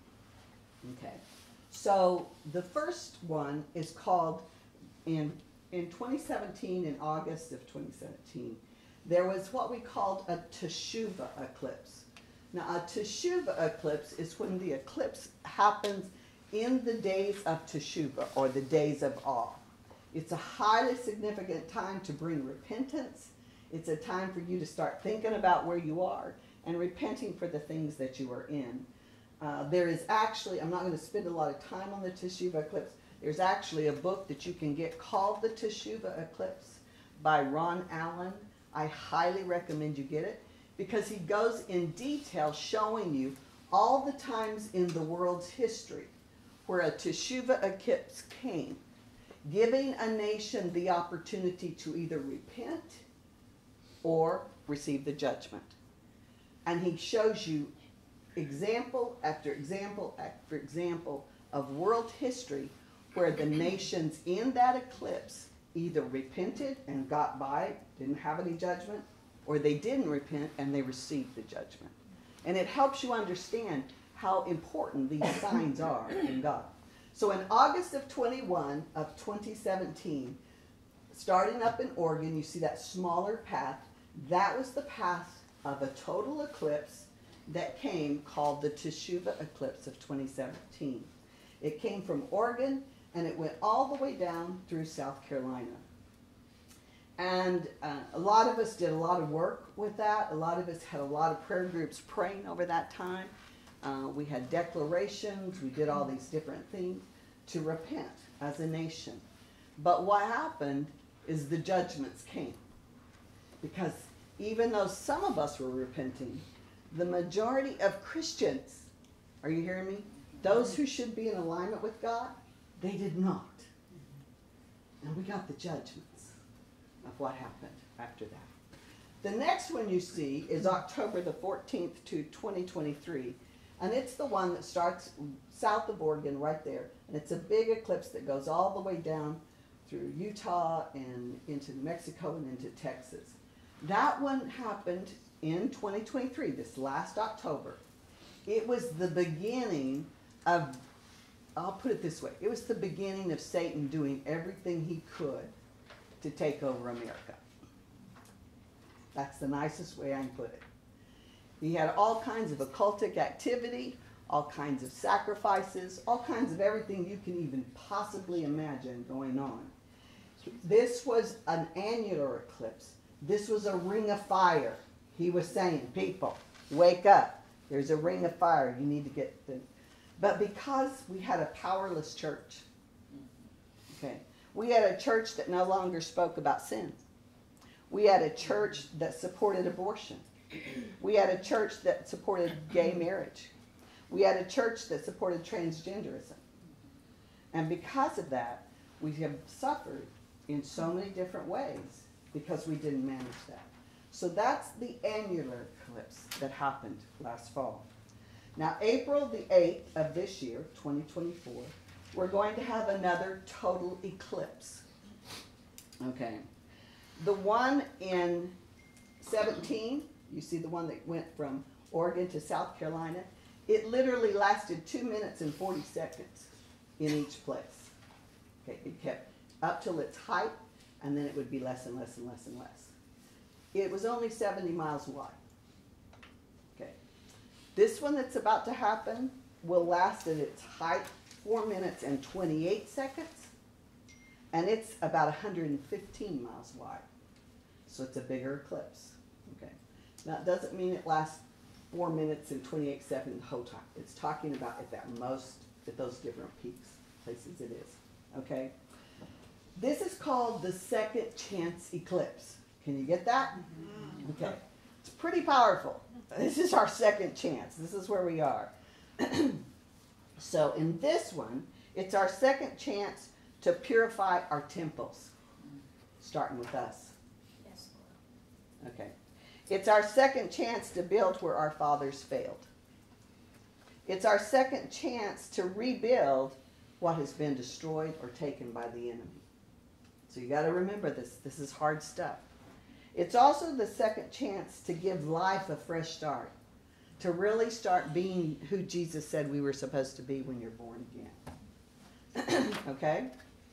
Okay, so the first one is called, in, in twenty seventeen, in August of twenty seventeen, there was what we called a Teshuvah eclipse. Now a Teshuvah eclipse is when the eclipse happens in the days of Teshuvah, or the days of awe. It's a highly significant time to bring repentance. It's a time for you to start thinking about where you are and repenting for the things that you are in. Uh, there is actually, I'm not going to spend a lot of time on the Teshuvah eclipse. There's actually a book that you can get called The Teshuvah Eclipse by Ron Allen. I highly recommend you get it, because he goes in detail showing you all the times in the world's history where a Teshuvah eclipse came, giving a nation the opportunity to either repent or receive the judgment. And he shows you example after example after example of world history where the nations in that eclipse either repented and got by, didn't have any judgment, or they didn't repent and they received the judgment. And it helps you understand how important these signs are in God. So in August of twenty-one of twenty seventeen, starting up in Oregon, you see that smaller path. That was the path of a total eclipse that came, called the Teshuvah eclipse of twenty seventeen. It came from Oregon, and it went all the way down through South Carolina. And uh, a lot of us did a lot of work with that. A lot of us had a lot of prayer groups praying over that time. Uh, we had declarations. We did all these different things to repent as a nation. But what happened is the judgments came. Because even though some of us were repenting, the majority of Christians, are you hearing me? Those who should be in alignment with God, they did not. And we got the judgments of what happened after that. The next one you see is October the fourteenth to twenty twenty-three. And it's the one that starts south of Oregon right there. And it's a big eclipse that goes all the way down through Utah and into New Mexico and into Texas. That one happened in twenty twenty-three, this last October. It was the beginning of I'll put it this way. It was the beginning of Satan doing everything he could to take over America. That's the nicest way I can put it. He had all kinds of occultic activity, all kinds of sacrifices, all kinds of everything you can even possibly imagine going on. This was an annular eclipse. This was a ring of fire. He was saying, people, wake up. There's a ring of fire. You need to get the... But because we had a powerless church, okay, we had a church that no longer spoke about sin. We had a church that supported abortion. We had a church that supported gay marriage. We had a church that supported transgenderism. And because of that, we have suffered in so many different ways because we didn't manage that. So that's the annular eclipse that happened last fall. Now, April the eighth of this year, twenty twenty-four, we're going to have another total eclipse. Okay. The one in seventeen, you see the one that went from Oregon to South Carolina, it literally lasted two minutes and forty seconds in each place. Okay, it kept up till its height, and then it would be less and less and less and less. It was only seventy miles wide. Okay. This one that's about to happen will last at its height four minutes and twenty-eight seconds, and it's about one hundred fifteen miles wide. So it's a bigger eclipse. Okay. Now, it doesn't mean it lasts four minutes and twenty-eight seconds the whole time. It's talking about at that most, at those different peaks, places it is. Okay? This is called the second chance eclipse. Can you get that? Okay. It's pretty powerful. This is our second chance. This is where we are. So in this one, it's our second chance to purify our temples, starting with us. Yes, Lord. Okay. It's our second chance to build where our fathers failed. It's our second chance to rebuild what has been destroyed or taken by the enemy. So you got to remember this. This is hard stuff. It's also the second chance to give life a fresh start, to really start being who Jesus said we were supposed to be when you're born again. Okay?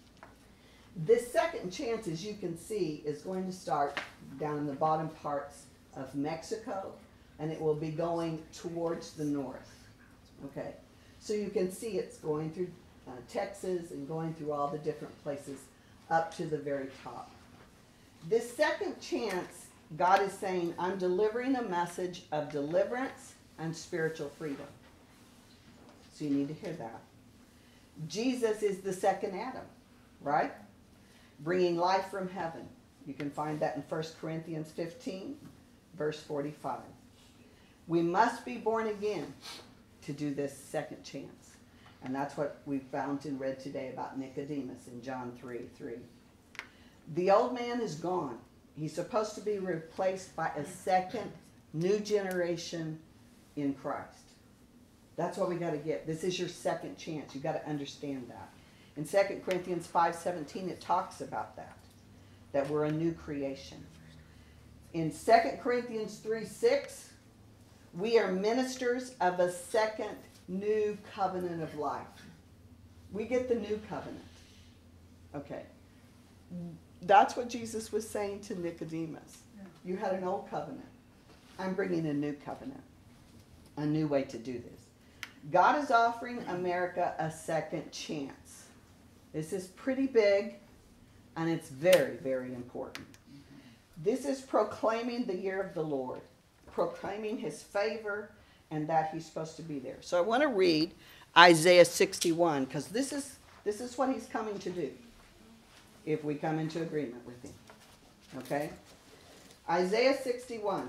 This second chance, as you can see, is going to start down in the bottom parts of Mexico, and it will be going towards the north. Okay? So you can see it's going through uh, Texas and going through all the different places up to the very top. This second chance, God is saying, I'm delivering a message of deliverance and spiritual freedom. So you need to hear that. Jesus is the second Adam, right? Bringing life from heaven. You can find that in First Corinthians fifteen, verse forty-five. We must be born again to do this second chance. And that's what we found and read today about Nicodemus in John three three. The old man is gone. He's supposed to be replaced by a second new generation in Christ. That's what we got to get. This is your second chance. You got to understand that. In Second Corinthians five seventeen, it talks about that, that we're a new creation. In Second Corinthians three six, we are ministers of a second new covenant of life. We get the new covenant. Okay. That's what Jesus was saying to Nicodemus. You had an old covenant. I'm bringing a new covenant, a new way to do this. God is offering America a second chance. This is pretty big, and it's very, very important. This is proclaiming the year of the Lord, proclaiming his favor and that he's supposed to be there. So I want to read Isaiah sixty-one, because this is, this is what he's coming to do if we come into agreement with him. Okay? Isaiah sixty-one.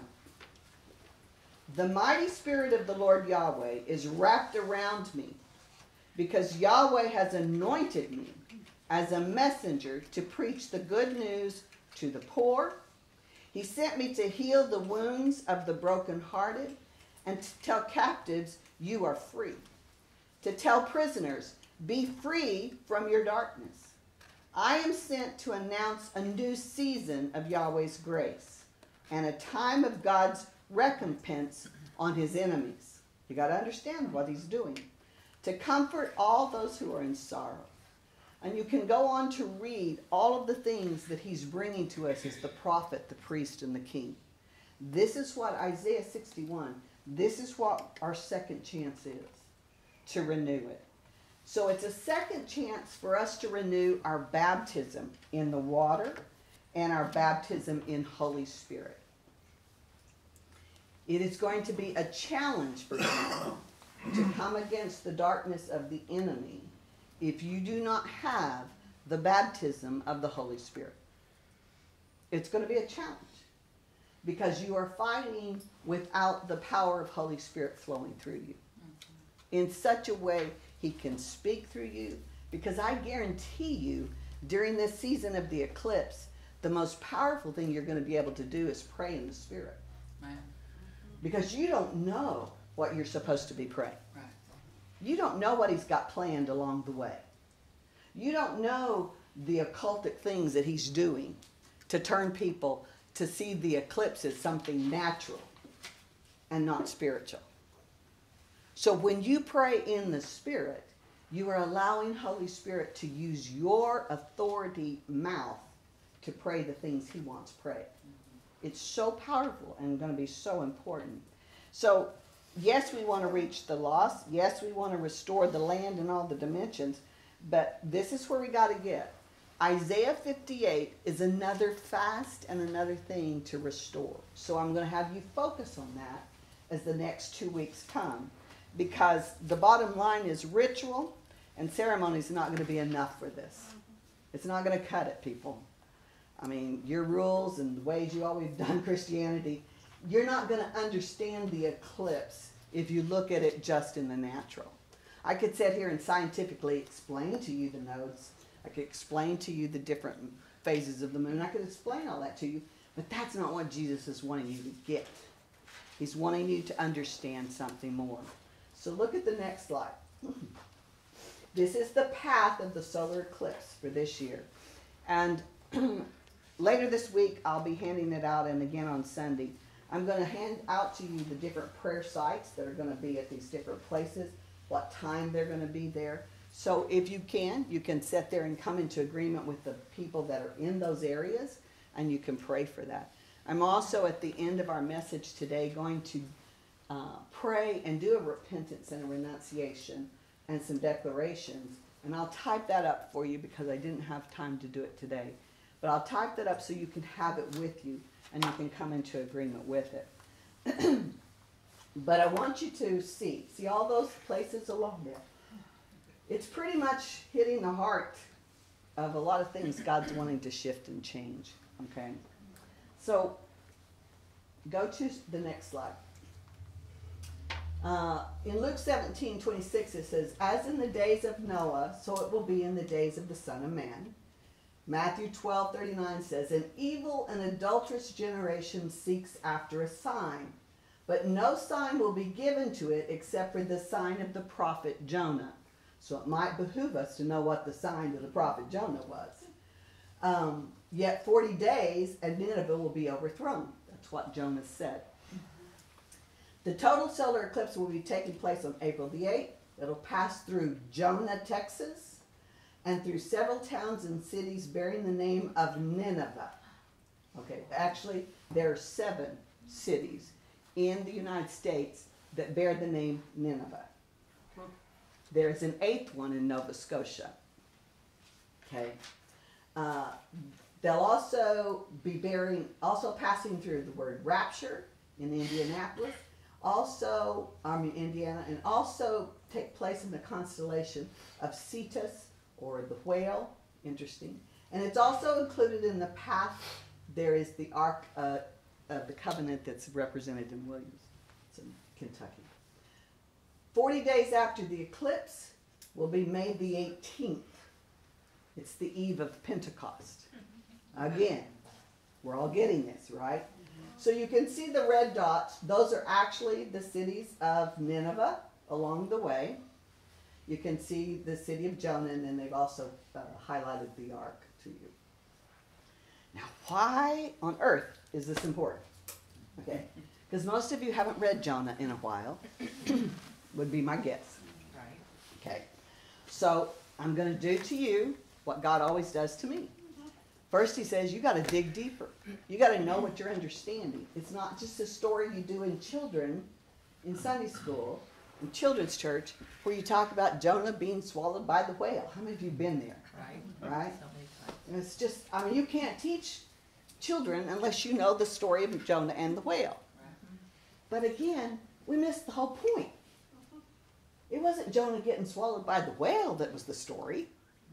The mighty spirit of the Lord Yahweh is wrapped around me, because Yahweh has anointed me as a messenger to preach the good news to the poor. He sent me to heal the wounds of the brokenhearted and to tell captives, you are free. To tell prisoners, be free from your darkness. I am sent to announce a new season of Yahweh's grace and a time of God's recompense on his enemies. You got to understand what he's doing. to comfort all those who are in sorrow. And you can go on to read all of the things that he's bringing to us as the prophet, the priest, and the king. This is what Isaiah sixty-one, this is what our second chance is, to renew it. So it's a second chance for us to renew our baptism in the water and our baptism in Holy Spirit. It is going to be a challenge for you to come against the darkness of the enemy if you do not have the baptism of the Holy Spirit. It's going to be a challenge because you are fighting without the power of Holy Spirit flowing through you in such a way he can speak through you. Because I guarantee you, during this season of the eclipse, the most powerful thing you're going to be able to do is pray in the Spirit. Right. Because you don't know what you're supposed to be praying. Right. You don't know what he's got planned along the way. You don't know the occultic things that he's doing to turn people to see the eclipse as something natural and not spiritual. So when you pray in the Spirit, you are allowing Holy Spirit to use your authority mouth to pray the things he wants prayed. It's so powerful and going to be so important. So, yes, we want to reach the lost. Yes, we want to restore the land in all the dimensions. But this is where we got to get. Isaiah fifty-eight is another fast and another thing to restore. So I'm going to have you focus on that as the next two weeks come. Because the bottom line is ritual and ceremony is not going to be enough for this. It's not going to cut it, people. I mean, your rules and the ways you always done Christianity, you're not going to understand the eclipse if you look at it just in the natural. I could sit here and scientifically explain to you the nodes. I could explain to you the different phases of the moon. I could explain all that to you, but that's not what Jesus is wanting you to get. He's wanting you to understand something more. So look at the next slide. This is the path of the solar eclipse for this year. And later this week, I'll be handing it out, and again on Sunday. I'm going to hand out to you the different prayer sites that are going to be at these different places, what time they're going to be there. So if you can, you can sit there and come into agreement with the people that are in those areas, and you can pray for that. I'm also, at the end of our message today, going to uh, pray and do a repentance and a renunciation and some declarations. And I'll type that up for you because I didn't have time to do it today. But I'll type that up so you can have it with you and you can come into agreement with it. But I want you to see, see all those places along there. It's pretty much hitting the heart of a lot of things God's wanting to shift and change. Okay? So, go to the next slide. Uh, in Luke seventeen twenty-six it says, as in the days of Noah, so it will be in the days of the Son of Man. Matthew twelve thirty-nine says, an evil and adulterous generation seeks after a sign, but no sign will be given to it except for the sign of the prophet Jonah. So it might behoove us to know what the sign of the prophet Jonah was. Um, yet forty days and Nineveh will be overthrown. That's what Jonah said. The total solar eclipse will be taking place on April the eighth. It'll pass through Jonah, Texas, and through several towns and cities bearing the name of Nineveh. Okay, actually, there are seven cities in the United States that bear the name Nineveh. There's an eighth one in Nova Scotia. Okay. Uh, they'll also be bearing, also passing through the word rapture in Indianapolis, also, I mean Indiana, and also take place in the constellation of Cetus, or the whale. Interesting. And it's also included in the path. There is the Ark uh, of the Covenant that's represented in Williams. It's in Kentucky. Forty days after the eclipse will be May the eighteenth. It's the eve of Pentecost. Again, we're all getting this, right? So you can see the red dots. Those are actually the cities of Nineveh along the way. You can see the city of Jonah, and then they've also uh, highlighted the ark to you. Now, why on earth is this important? Okay, because most of you haven't read Jonah in a while, would be my guess. Right. Okay, so I'm going to do to you what God always does to me. First, he says, you got to dig deeper. You got to know what you're understanding. It's not just a story you do in children, in Sunday school, in children's church, where you talk about Jonah being swallowed by the whale. How many of you have been there? Right. Right? So many times. And it's just, I mean, you can't teach children unless you know the story of Jonah and the whale. But again, we missed the whole point. It wasn't Jonah getting swallowed by the whale that was the story.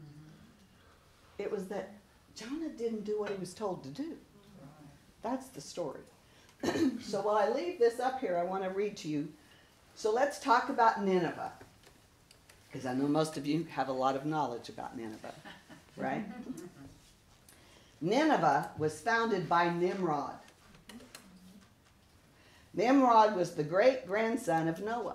It was that Jonah didn't do what he was told to do. That's the story. So while I leave this up here, I want to read to you. So let's talk about Nineveh. Because I know most of you have a lot of knowledge about Nineveh, right? Nineveh was founded by Nimrod. Nimrod was the great-grandson of Noah.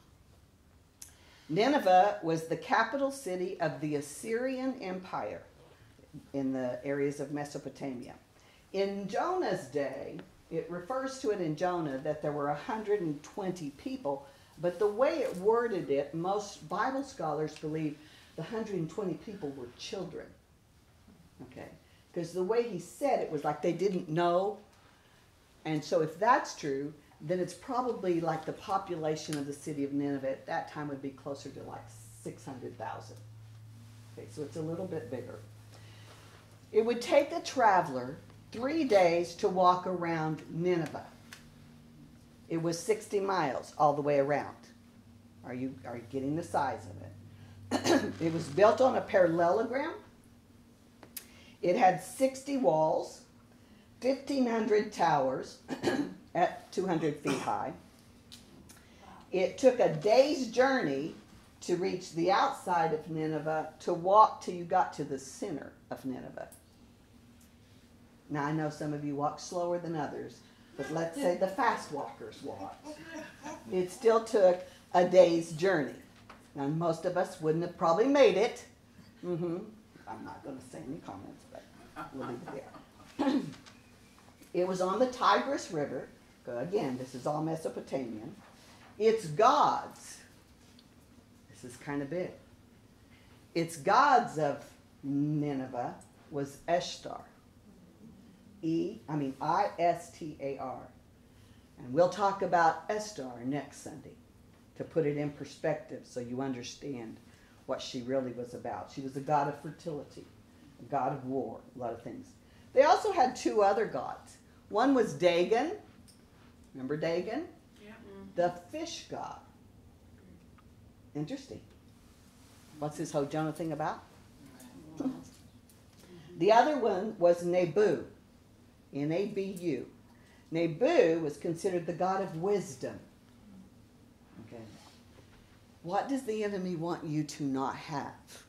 Nineveh was the capital city of the Assyrian Empire in the areas of Mesopotamia. In Jonah's day, it refers to it in Jonah that there were one hundred twenty people, but the way it worded it, most Bible scholars believe the one hundred twenty people were children. Okay? Because the way he said it was like they didn't know. And so if that's true, then it's probably like the population of the city of Nineveh at that time would be closer to like six hundred thousand. Okay, so it's a little bit bigger. It would take a traveler three days to walk around Nineveh. It was sixty miles all the way around. Are you, are you getting the size of it? It was built on a parallelogram. It had sixty walls, fifteen hundred towers at two hundred feet high. It took a day's journey to reach the outside of Nineveh, to walk till you got to the center of Nineveh. Now, I know some of you walk slower than others, but let's say the fast walkers walked. It still took a day's journey. Now, most of us wouldn't have probably made it. Mm-hmm. I'm not going to say any comments, but we'll leave it there. It was on the Tigris River. Again, this is all Mesopotamian. Its gods, this is kind of big. Its gods of Nineveh was Ishtar. E, I mean I S T A R. And we'll talk about Ishtar next Sunday to put it in perspective so you understand what she really was about. She was a god of fertility, a god of war, a lot of things. They also had two other gods. One was Dagon. Remember Dagon? Yeah. The fish god. Interesting. What's this whole Jonah thing about? The other one was Nebu. N A B U. Nebu was considered the god of wisdom. Okay. What does the enemy want you to not have?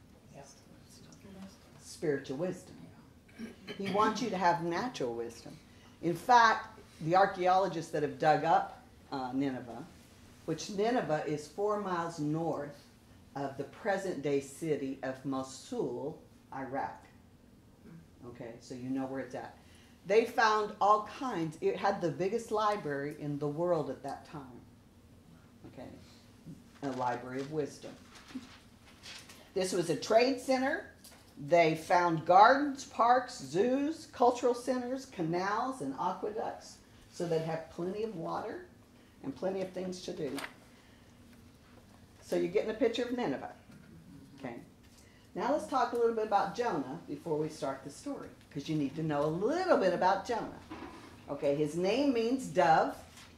Spiritual wisdom. He wants you to have natural wisdom. In fact, the archaeologists that have dug up uh, Nineveh, which Nineveh is four miles north of the present-day city of Mosul, Iraq. Okay, so you know where it's at. They found all kinds. It had the biggest library in the world at that time. Okay, a library of wisdom. This was a trade center. They found gardens, parks, zoos, cultural centers, canals, and aqueducts, so they'd have plenty of water and plenty of things to do. So you're getting a picture of Nineveh. Okay. Now let's talk a little bit about Jonah before we start the story, because you need to know a little bit about Jonah. Okay, his name means dove.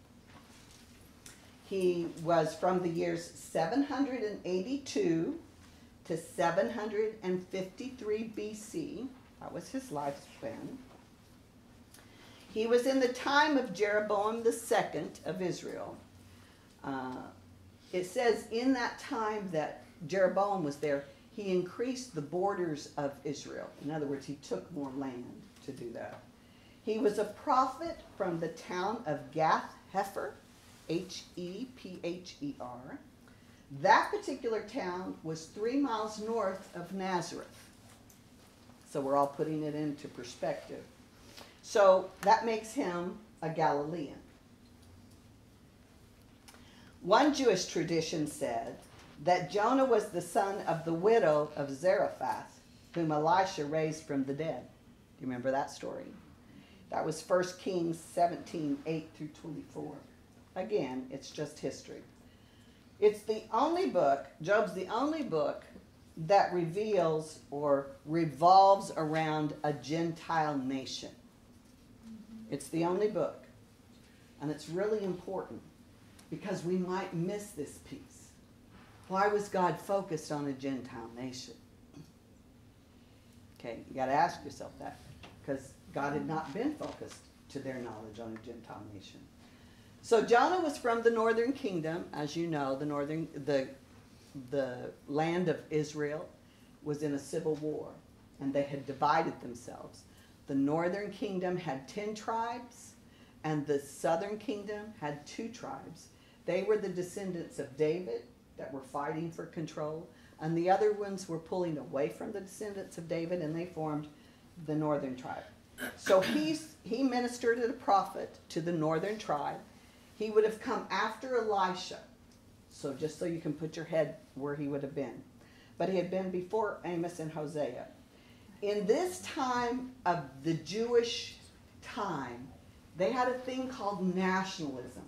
He was from the years seven hundred eighty-two to seven hundred fifty-three B C. That was his lifespan. He was in the time of Jeroboam the second of Israel. Uh, it says in that time that Jeroboam was there, he increased the borders of Israel. In other words, he took more land to do that. He was a prophet from the town of Gath-Hepher, H E P H E R. That particular town was three miles north of Nazareth. So we're all putting it into perspective. So that makes him a Galilean. One Jewish tradition said that Jonah was the son of the widow of Zarephath, whom Elisha raised from the dead. Do you remember that story? That was First Kings seventeen, eight through twenty-four. Again, it's just history. It's the only book, Job's the only book that reveals or revolves around a Gentile nation. It's the only book. And it's really important because we might miss this piece. Why was God focused on a Gentile nation? Okay, you got to ask yourself that, because God had not been focused to their knowledge on a Gentile nation. So Jonah was from the northern kingdom, as you know. The northern, the, the land of Israel was in a civil war, and they had divided themselves. The northern kingdom had ten tribes, and the southern kingdom had two tribes. They were the descendants of David that were fighting for control, and the other ones were pulling away from the descendants of David, and they formed the northern tribe. So he's, he ministered as a prophet to the northern tribe. He would have come after Elisha, so just so you can put your head where he would have been. But he had been before Amos and Hosea. In this time of the Jewish time, they had a thing called nationalism.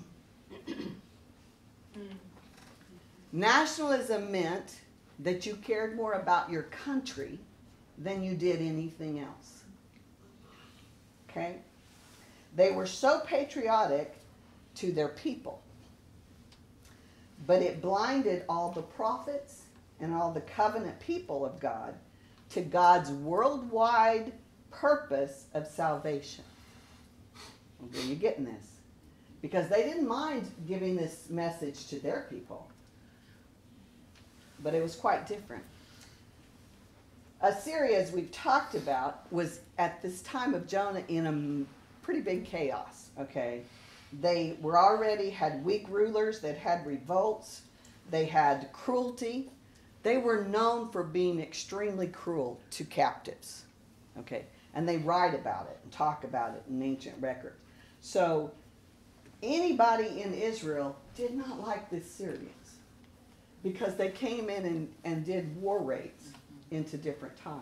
Nationalism meant that you cared more about your country than you did anything else. Okay? They were so patriotic to their people, but it blinded all the prophets and all the covenant people of God to God's worldwide purpose of salvation. Are you getting this? Because they didn't mind giving this message to their people, but it was quite different. Assyria, as we've talked about, was at this time of Jonah in a pretty big chaos, okay? They were already had weak rulers that had revolts. They had cruelty. They were known for being extremely cruel to captives, okay? And they write about it and talk about it in ancient records. So anybody in Israel did not like the Syrians because they came in and, and did war raids into different times.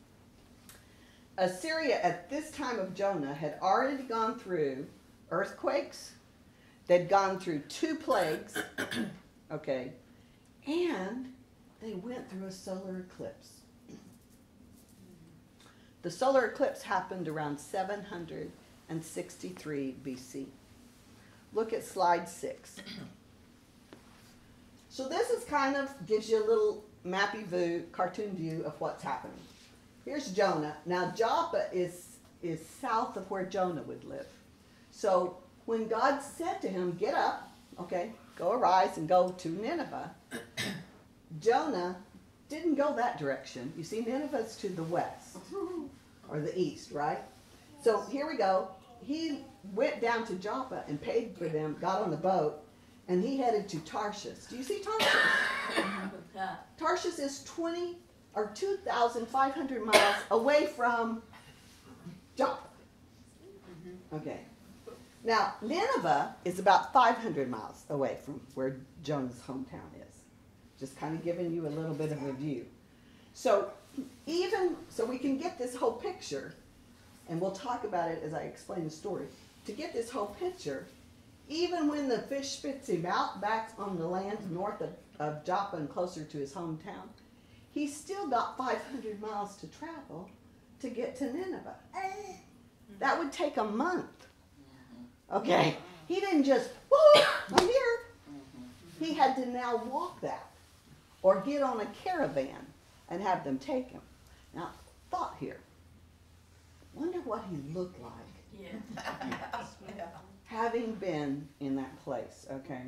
Assyria at this time of Jonah had already gone through earthquakes. They'd gone through two plagues, okay, and they went through a solar eclipse. The solar eclipse happened around seven hundred sixty-three B C. Look at slide six. So this is kind of gives you a little mappy view, cartoon view of what's happening. Here's Jonah. Now Joppa is is south of where Jonah would live. So when God said to him, "Get up, okay, go arise and go to Nineveh," Jonah didn't go that direction. You see, Nineveh's to the west or the east, right? So here we go. He went down to Joppa and paid for them, got on the boat, and he headed to Tarshish. Do you see Tarshish? Tarshish is twenty or two thousand five hundred miles away from Joppa. Okay. Now, Nineveh is about five hundred miles away from where Jonah's hometown is. Just kind of giving you a little bit of a view. So even, so we can get this whole picture, and we'll talk about it as I explain the story. To get this whole picture, even when the fish spits him out back on the land north of, of Joppa and closer to his hometown, he's still got five hundred miles to travel to get to Nineveh. That would take a month. Okay, he didn't just, woo, I'm here. He had to now walk that or get on a caravan and have them take him. Now, thought here. Wonder what he looked like. Yeah. Having been in that place, okay?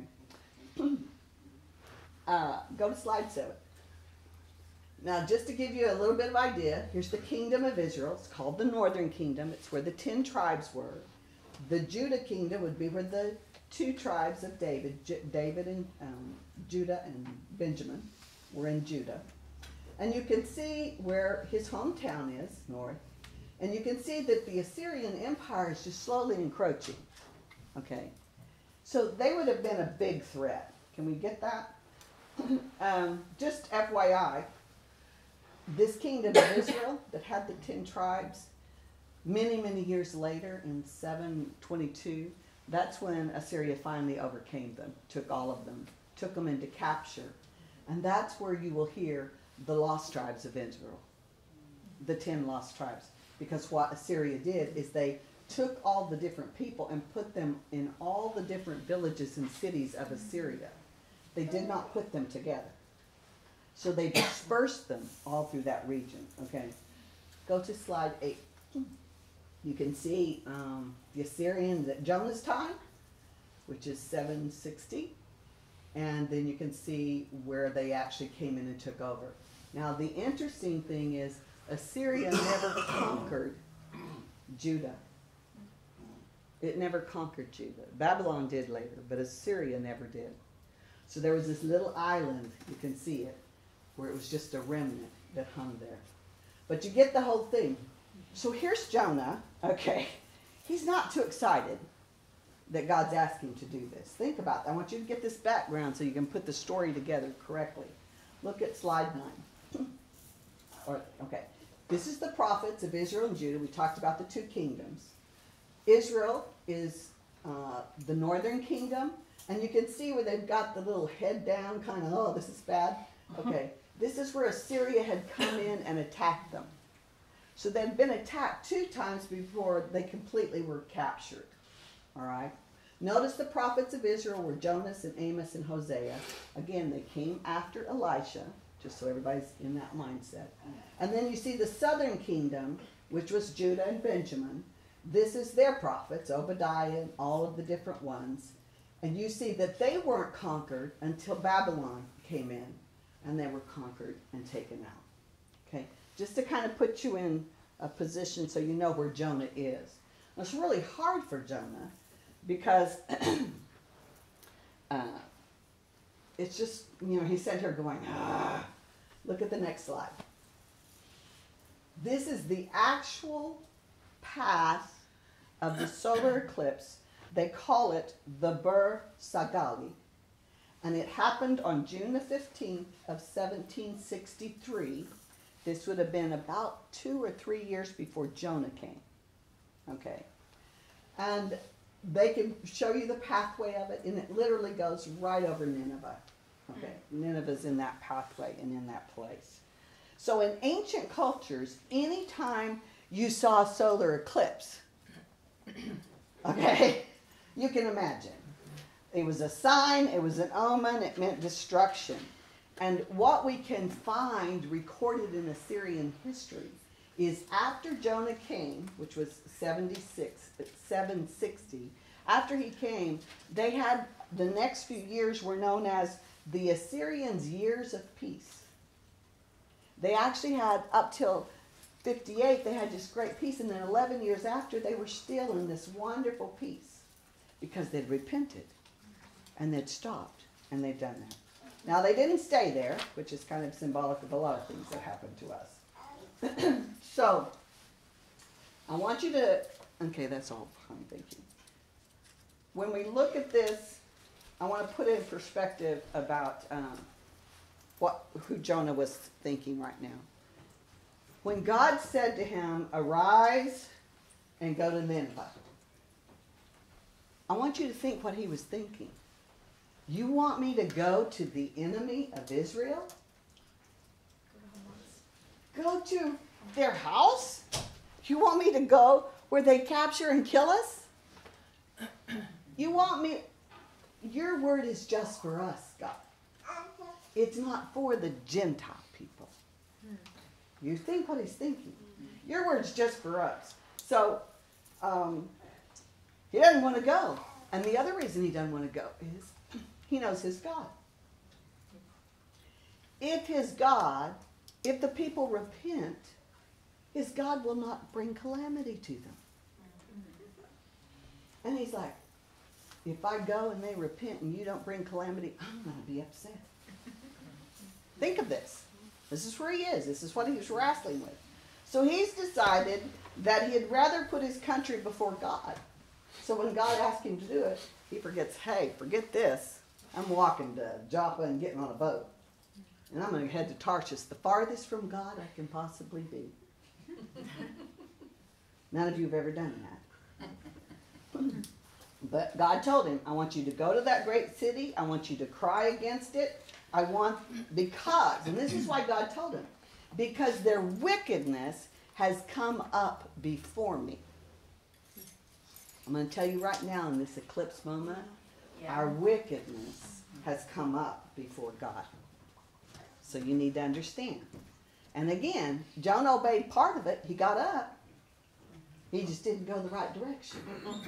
uh, go to slide seven. Now, just to give you a little bit of idea, here's the kingdom of Israel. It's called the northern kingdom. It's where the ten tribes were. The Judah kingdom would be where the two tribes of David, J- David and um, Judah and Benjamin, were in Judah. And you can see where his hometown is, north. And you can see that the Assyrian Empire is just slowly encroaching. Okay? So they would have been a big threat. Can we get that? um, just F Y I, this kingdom of Israel that had the ten tribes, many, many years later in seven twenty-two, that's when Assyria finally overcame them, took all of them, took them into capture. And that's where you will hear the lost tribes of Israel, the ten lost tribes. Because what Assyria did is they took all the different people and put them in all the different villages and cities of Assyria. They did not put them together. So they dispersed them all through that region. Okay, go to slide eight. You can see um, the Assyrians at Jonah's time, which is seven sixty. And then you can see where they actually came in and took over. Now the interesting thing is Assyria never conquered Judah. It never conquered Judah. Babylon did later, but Assyria never did. So there was this little island, you can see it, where it was just a remnant that hung there. But you get the whole thing. So here's Jonah, okay. He's not too excited that God's asking to do this. Think about that. I want you to get this background so you can put the story together correctly. Look at slide nine. or, okay. This is the prophets of Israel and Judah. We talked about the two kingdoms. Israel is uh, the northern kingdom. And you can see where they've got the little head down, kind of, oh, this is bad. Okay. This is where Assyria had come in and attacked them. So they'd been attacked two times before they completely were captured. All right. Notice the prophets of Israel were Jonas and Amos and Hosea. Again, they came after Elisha, just so everybody's in that mindset. And then you see the southern kingdom, which was Judah and Benjamin. This is their prophets, Obadiah and all of the different ones. And you see that they weren't conquered until Babylon came in, and they were conquered and taken out. Okay, just to kind of put you in a position so you know where Jonah is. Now, it's really hard for Jonah because uh, it's just, you know, he sent her going, ah. Look at the next slide. This is the actual path of the solar eclipse. They call it the Bur Sagali. And it happened on June the fifteenth of seventeen sixty-three. This would have been about two or three years before Jonah came. Okay. And they can show you the pathway of it, and it literally goes right over Nineveh. Okay. Nineveh's in that pathway and in that place. So in ancient cultures, anytime you saw a solar eclipse, okay, you can imagine. It was a sign, it was an omen, it meant destruction. And what we can find recorded in Assyrian history is after Jonah came, which was seventy-six, seven sixty, after he came, they had, the next few years were known as the Assyrians' years of peace. They actually had, up till fifty-eight, they had this great peace, and then eleven years after, they were still in this wonderful peace because they'd repented and they'd stopped and they'd done that. Now, they didn't stay there, which is kind of symbolic of a lot of things that happened to us. So, I want you to, okay, that's all fine, thank you. When we look at this, I want to put in perspective about um, what who Jonah was thinking right now. When God said to him, arise and go to Nineveh, I want you to think what he was thinking. You want me to go to the enemy of Israel? Go to their house? You want me to go where they capture and kill us? You want me... Your word is just for us, God. It's not for the Gentile people. You think what he's thinking. Your word's just for us. So, um, he doesn't want to go. And the other reason he doesn't want to go is he knows his God. If his God, if the people repent, his God will not bring calamity to them. And he's like, if I go and they repent and you don't bring calamity, I'm going to be upset. Think of this. This is where he is. This is what he was wrestling with. So he's decided that he'd rather put his country before God. So when God asked him to do it, he forgets, hey, forget this. I'm I'm walking to Joppa and getting on a boat. And I'm going to head to Tarshish, the farthest from God I can possibly be. None of you have ever done that. But God told him, I want you to go to that great city. I want you to cry against it. I want, because, and this is why God told him, because their wickedness has come up before me. I'm going to tell you right now in this eclipse moment, Yeah. our wickedness has come up before God. So you need to understand. And again, Jonah obeyed part of it. He got up. He just didn't go the right direction.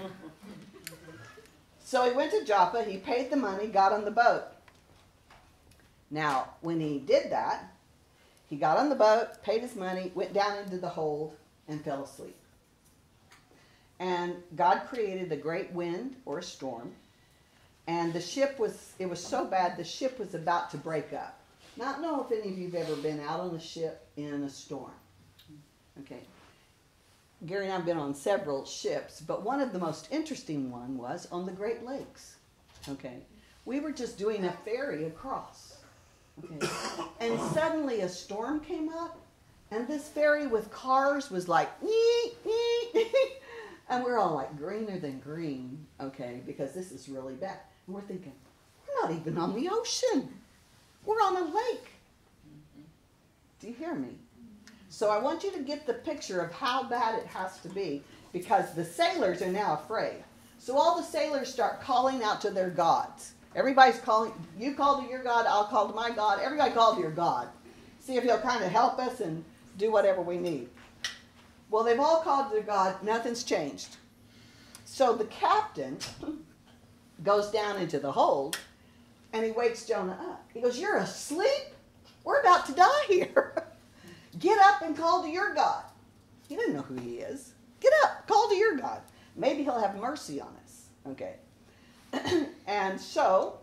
So he went to Joppa. He paid the money, got on the boat. Now, when he did that, he got on the boat, paid his money, went down into the hold, and fell asleep. And God created a great wind or a storm. And the ship was, it was so bad, the ship was about to break up. Now, I don't know if any of you have ever been out on a ship in a storm. Okay. Gary and I have been on several ships, but one of the most interesting one was on the Great Lakes. Okay. We were just doing a ferry across. Okay. And suddenly a storm came up, and this ferry with cars was like, nee, nee, and we're all like greener than green, okay, because this is really bad. And we're thinking, we're not even on the ocean. We're on a lake. Do you hear me? So I want you to get the picture of how bad it has to be, because the sailors are now afraid. So all the sailors start calling out to their gods. Everybody's calling, you call to your God, I'll call to my God. Everybody call to your God. See if he'll kind of help us and do whatever we need. Well, they've all called to their God. Nothing's changed. So the captain goes down into the hold, and he wakes Jonah up. He goes, you're asleep? We're about to die here. Get up and call to your God. He didn't know who he is. Get up, call to your God. Maybe he'll have mercy on us. Okay. And so,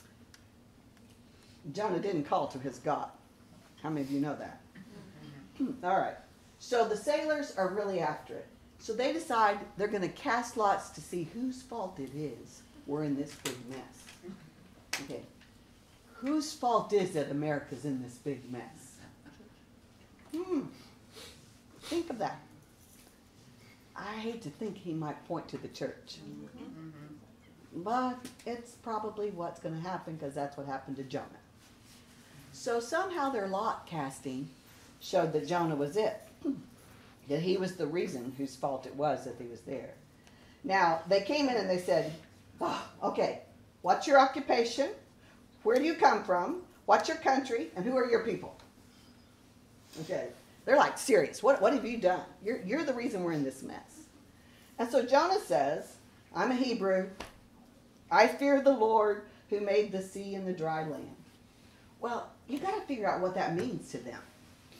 Jonah didn't call to his God. How many of you know that? All right. So the sailors are really after it. So they decide they're going to cast lots to see whose fault it is we're in this big mess. Okay. Whose fault is it America's in this big mess? Hmm. Think of that. I hate to think he might point to the church. But it's probably what's going to happen, because that's what happened to Jonah. So somehow their lot casting showed that Jonah was it. That he was the reason whose fault it was that he was there. Now, they came in and they said, oh, okay, what's your occupation? Where do you come from? What's your country? And who are your people? Okay. They're like, serious. What, what have you done? You're, you're the reason we're in this mess. And so Jonah says, I'm a Hebrew. I fear the Lord who made the sea and the dry land. Well, you got to figure out what that means to them.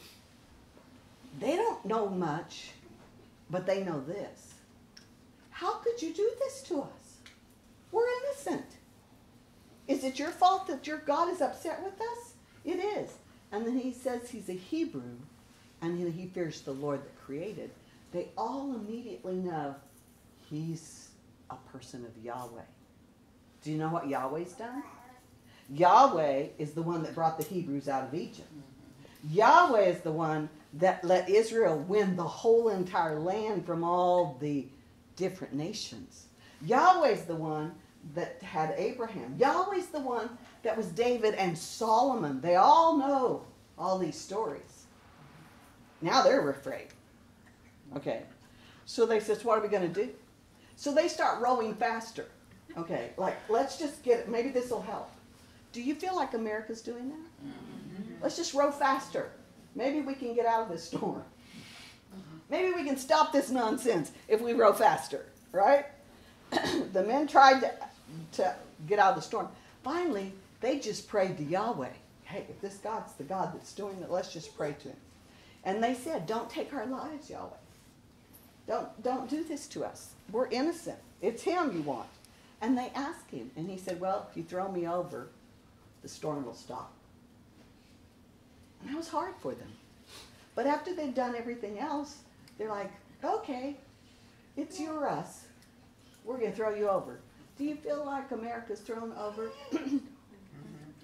They don't know much, but they know this. How could you do this to us? We're innocent. Is it your fault that your God is upset with us? It is. And then he says he's a Hebrew, and he fears the Lord that created. They all immediately know he's a person of Yahweh. Do you know what Yahweh's done? Yahweh is the one that brought the Hebrews out of Egypt. Yahweh is the one that let Israel win the whole entire land from all the different nations. Yahweh's the one that had Abraham. Yahweh's the one that was David and Solomon. They all know all these stories. Now they're afraid. Okay. So they says, what are we going to do? So they start rowing faster. Okay. Like, let's just get it. Maybe this will help. Do you feel like America's doing that? Mm-hmm. Let's just row faster. Maybe we can get out of this storm. Maybe we can stop this nonsense if we row faster, right? The men tried to, to get out of the storm. Finally, they just prayed to Yahweh. Hey, if this God's the God that's doing it, let's just pray to him. And they said, don't take our lives, Yahweh. Don't, don't do this to us. We're innocent. It's him you want. And they asked him, and he said, well, if you throw me over, the storm will stop. And that was hard for them. But after they'd done everything else, they're like, okay, it's you or us. We're going to throw you over. Do you feel like America's thrown over?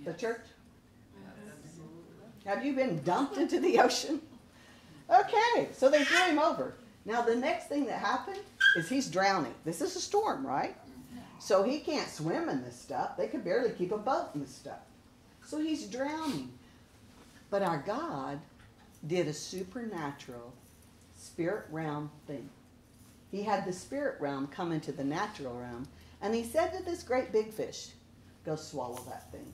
The church? Have you been dumped into the ocean? Okay, so they threw him over. Now the next thing that happened is he's drowning. This is a storm, right? So he can't swim in this stuff. They could barely keep a boat in this stuff. So he's drowning. But our God did a supernatural spirit realm thing. He had the spirit realm come into the natural realm, and he said to this great big fish, go swallow that thing.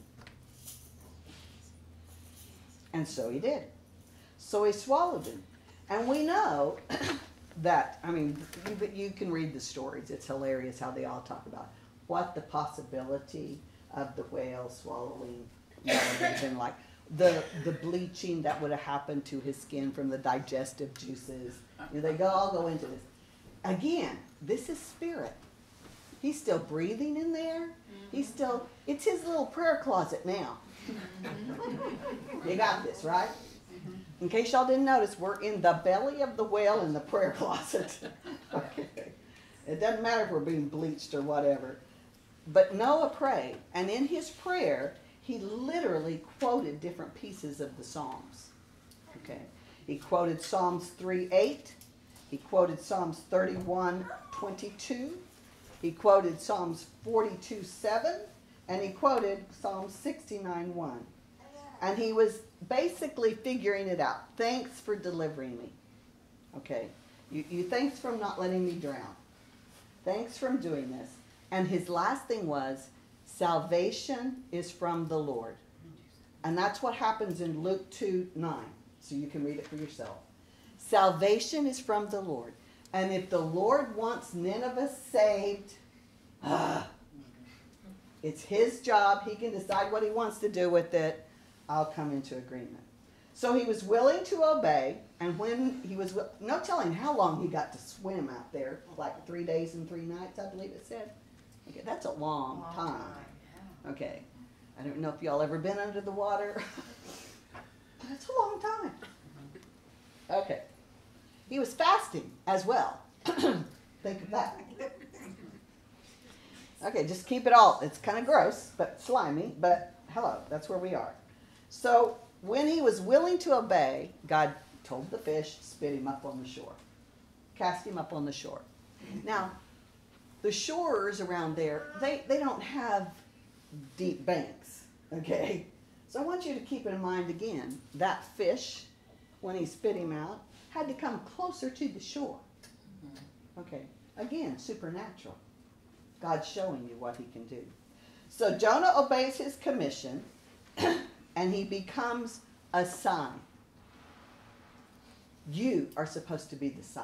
And so he did. So he swallowed him. And we know that, I mean, you, you can read the stories. It's hilarious how they all talk about what the possibility of the whale swallowing would have been like. The, the bleaching that would have happened to his skin from the digestive juices. You know, they go, all go into this. Again, this is spirit. He's still breathing in there. He's still, it's his little prayer closet now. You got this, right? In case y'all didn't notice, we're in the belly of the whale in the prayer closet. Okay. It doesn't matter if we're being bleached or whatever. But Noah prayed, and in his prayer, he literally quoted different pieces of the Psalms. Okay. He quoted Psalms three eight. He quoted Psalms thirty-one twenty-two. He quoted Psalms forty-two seven. And he quoted Psalm sixty-nine one. And he was basically figuring it out. Thanks for delivering me. Okay. You, you thanks for not letting me drown. Thanks for doing this. And his last thing was, salvation is from the Lord. And that's what happens in Luke two nine. So you can read it for yourself. Salvation is from the Lord. And if the Lord wants Nineveh saved, ah, it's his job. He can decide what he wants to do with it. I'll come into agreement. So he was willing to obey. And when he was, no telling how long he got to swim out there, like three days and three nights, I believe it said. Okay, that's a long, long time. time. Okay. I don't know if y'all ever been under the water. That's a long time. Okay. He was fasting as well. Think of that. Okay, just keep it all. It's kind of gross, but slimy, but hello, that's where we are. So when he was willing to obey, God told the fish, spit him up on the shore. Cast him up on the shore. Now, the shores around there, they, they don't have deep banks, okay? So I want you to keep in mind again, that fish, when he spit him out, had to come closer to the shore. Okay, again, supernatural. God's showing you what he can do. So Jonah obeys his commission, and he becomes a sign. You are supposed to be the sign.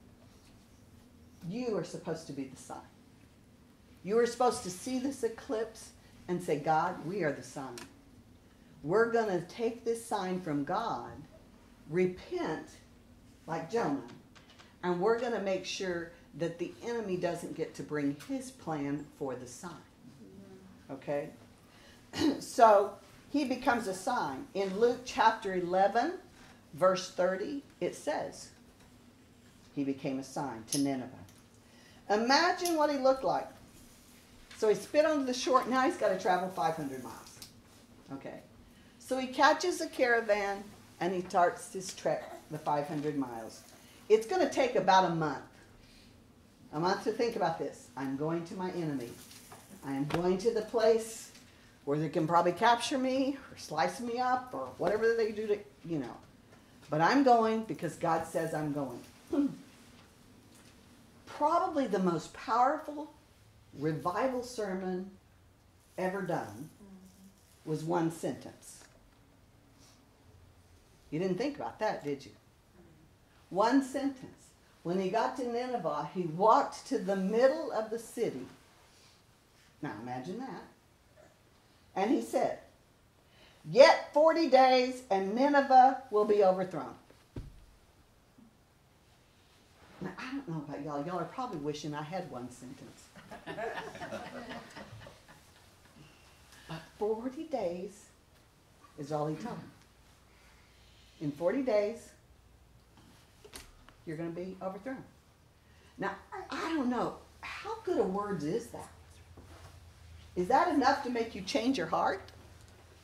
You are supposed to be the sign. You are supposed to see this eclipse and say, God, we are the sign. We're going to take this sign from God, repent like Jonah, and we're going to make sure that the enemy doesn't get to bring his plan for the sign. Okay? So he becomes a sign. In Luke chapter eleven, verse thirty, it says, he became a sign to Nineveh. Imagine what he looked like. So he spit onto the shore. Now he's got to travel five hundred miles. Okay. So he catches a caravan and he starts his trek, the five hundred miles. It's going to take about a month. A month to think about this. I'm going to my enemy. I am going to the place where they can probably capture me or slice me up or whatever they do to, you know. But I'm going because God says I'm going. Probably the most powerful revival sermon ever done was one sentence. You didn't think about that, did you? One sentence. When he got to Nineveh, he walked to the middle of the city. Now imagine that. And he said, yet forty days and Nineveh will be overthrown. Now, I don't know about y'all. Y'all are probably wishing I had one sentence. But forty days is all he told them. In forty days, you're going to be overthrown. Now, I don't know. How good a word is that? Is that enough to make you change your heart?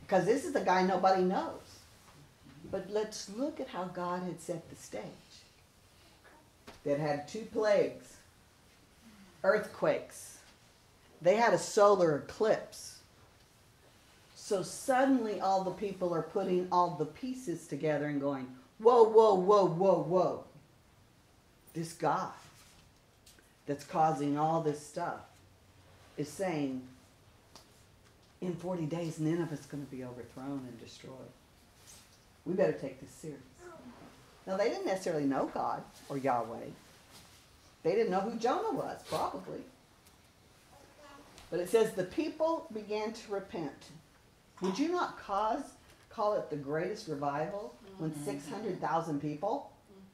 Because this is the guy nobody knows. But let's look at how God had set the stage. That had two plagues, earthquakes. They had a solar eclipse. So suddenly all the people are putting all the pieces together and going, whoa, whoa, whoa, whoa, whoa. This God that's causing all this stuff is saying, in forty days, Nineveh's going to be overthrown and destroyed. We better take this serious. Now, they didn't necessarily know God or Yahweh. They didn't know who Jonah was, probably. But it says the people began to repent. Would you not cause, call it the greatest revival when six hundred thousand people?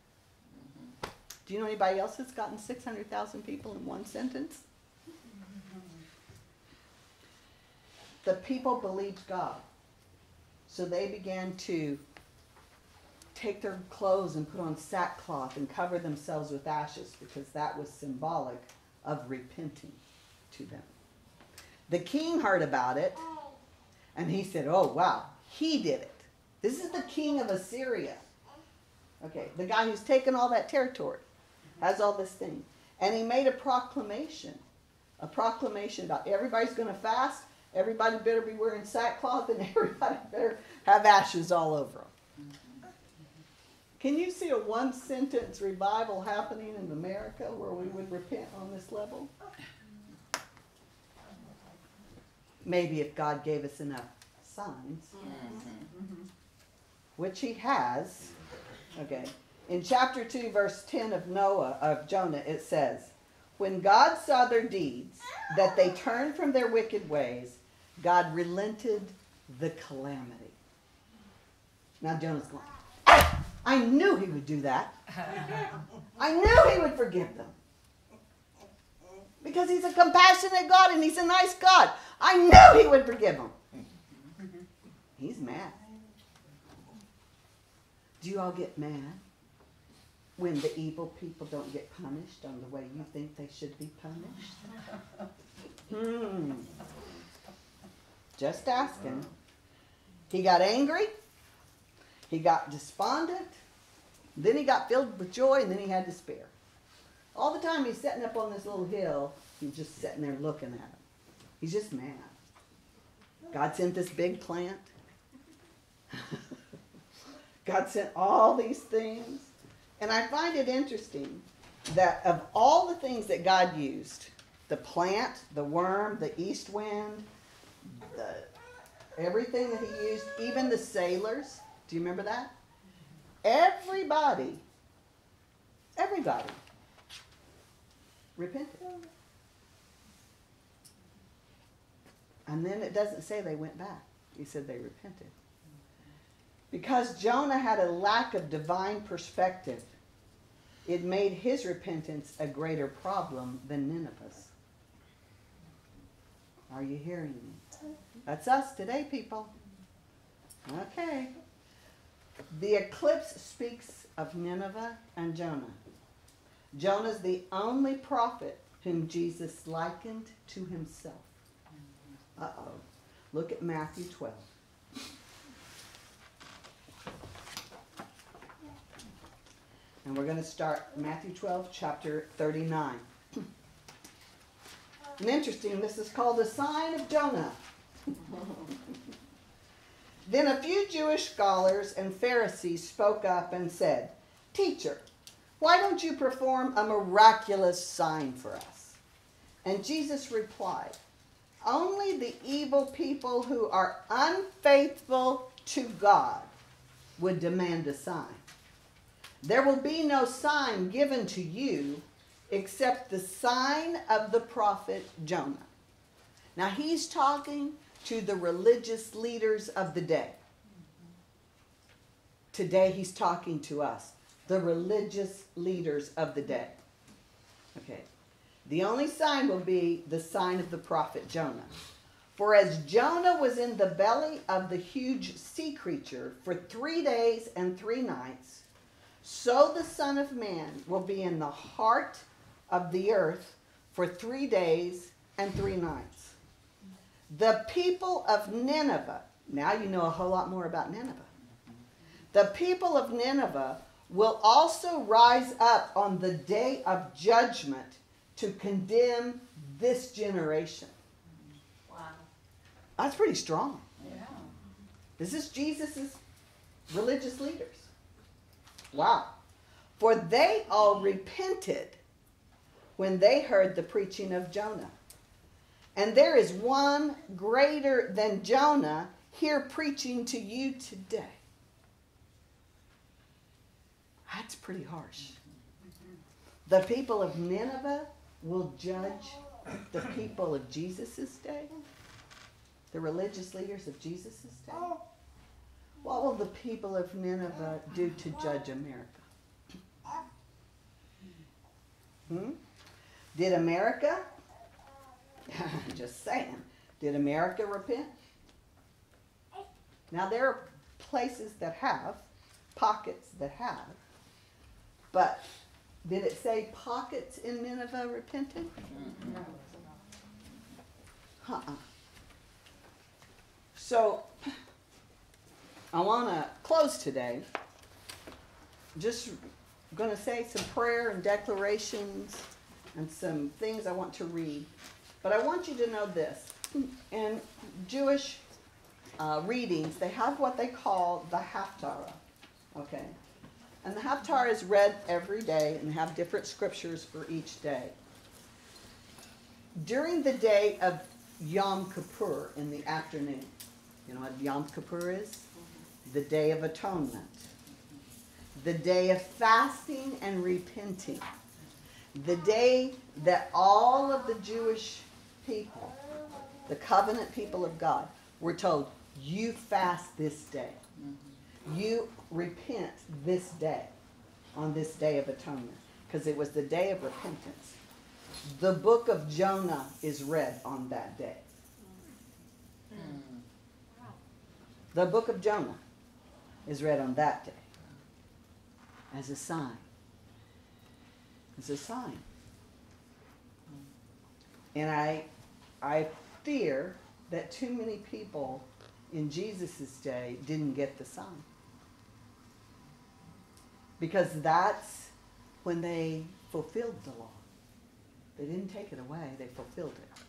Do you know anybody else that's gotten six hundred thousand people in one sentence? The people believed God. So they began to take their clothes and put on sackcloth and cover themselves with ashes because that was symbolic of repenting to them. The king heard about it and he said, oh wow, he did it. This is the king of Assyria. Okay, the guy who's taken all that territory, has all this thing. And he made a proclamation, a proclamation about everybody's going to fast, everybody better be wearing sackcloth, and everybody better have ashes all over them. Can you see a one-sentence revival happening in America where we would repent on this level? Maybe if God gave us enough signs, which he has. Okay. In chapter two, verse ten of Noah, of Jonah, it says, when God saw their deeds, that they turned from their wicked ways, God relented the calamity. Now Jonah's going, ah, I knew he would do that. I knew he would forgive them. Because he's a compassionate God and he's a nice God. I knew he would forgive them. He's mad. Do you all get mad when the evil people don't get punished on the way you think they should be punished? Hmm. Just asking. He got angry. He got despondent. Then he got filled with joy, and then he had despair. All the time he's sitting up on this little hill, he's just sitting there looking at him. He's just mad. God sent this big plant. God sent all these things. And I find it interesting that of all the things that God used, the plant, the worm, the east wind, the, everything that he used, even the sailors, do you remember that? Everybody, everybody repented. And then it doesn't say they went back. He said they repented. Because Jonah had a lack of divine perspective, it made his repentance a greater problem than Nineveh's. Are you hearing me? That's us today, people. Okay. The eclipse speaks of Nineveh and Jonah. Jonah's the only prophet whom Jesus likened to himself. Uh-oh. Look at Matthew twelve. And we're going to start Matthew twelve, chapter thirty-nine. And interesting, this is called the sign of Jonah. Then a few Jewish scholars and Pharisees spoke up and said, Teacher, why don't you perform a miraculous sign for us? And Jesus replied, only the evil people who are unfaithful to God would demand a sign. There will be no sign given to you except the sign of the prophet Jonah. Now he's talking to the religious leaders of the day. Today he's talking to us, the religious leaders of the day. Okay. The only sign will be the sign of the prophet Jonah. For as Jonah was in the belly of the huge sea creature for three days and three nights, so the Son of Man will be in the heart of the earth for three days and three nights. The people of Nineveh Now you know a whole lot more about Nineveh. The people of Nineveh will also rise up on the day of judgment to condemn this generation. Wow. That's pretty strong. Yeah. This is Jesus' religious leaders. Wow. For they all repented when they heard the preaching of Jonah. And there is one greater than Jonah here preaching to you today. That's pretty harsh. The people of Nineveh will judge the people of Jesus' day, the religious leaders of Jesus' day. What will the people of Nineveh do to judge America? Hmm? Did America, just saying, did America repent? Now there are places that have, pockets that have, but did it say pockets in Nineveh repented? No. Uh-uh. So, I want to close today. Just going to say some prayer and declarations and some things I want to read. But I want you to know this. In Jewish uh, readings, they have what they call the Haftarah. Okay? And the Haftarah is read every day and have different scriptures for each day. During the day of Yom Kippur in the afternoon, you know what Yom Kippur is? The Day of Atonement. The day of fasting and repenting. The day that all of the Jewish people, the covenant people of God, were told, you fast this day. You repent this day, on this Day of Atonement, because it was the day of repentance. The book of Jonah is read on that day. The book of Jonah is read on that day as a sign. As a sign. And I, I fear that too many people in Jesus' day didn't get the sign. Because that's when they fulfilled the law. They didn't take it away, they fulfilled it.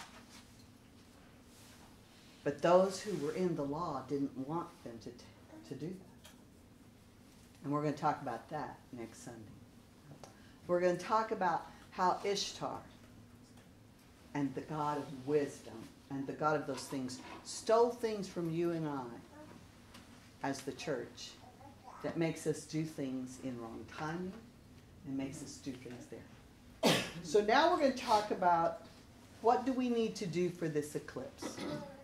But those who were in the law didn't want them to, t- to do that. And we're going to talk about that next Sunday. We're going to talk about how Ishtar and the God of wisdom and the God of those things stole things from you and I as the church that makes us do things in wrong timing and makes us do things there. So now we're going to talk about what do we need to do for this eclipse.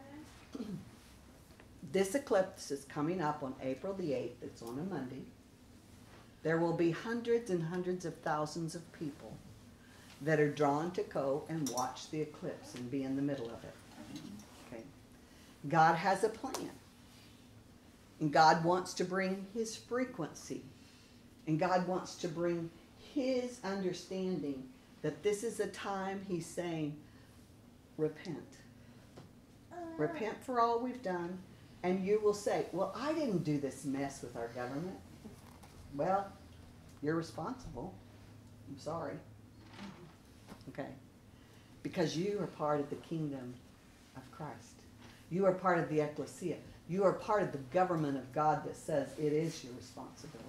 This eclipse is coming up on April the eighth. It's on a Monday. There will be hundreds and hundreds of thousands of people that are drawn to go and watch the eclipse and be in the middle of it. Okay. God has a plan. And God wants to bring his frequency. And God wants to bring his understanding that this is a time he's saying, repent. Repent for all we've done. And you will say, well, I didn't do this mess with our government. Well, you're responsible. I'm sorry. Okay. Because you are part of the kingdom of Christ. You are part of the ecclesia. You are part of the government of God that says it is your responsibility.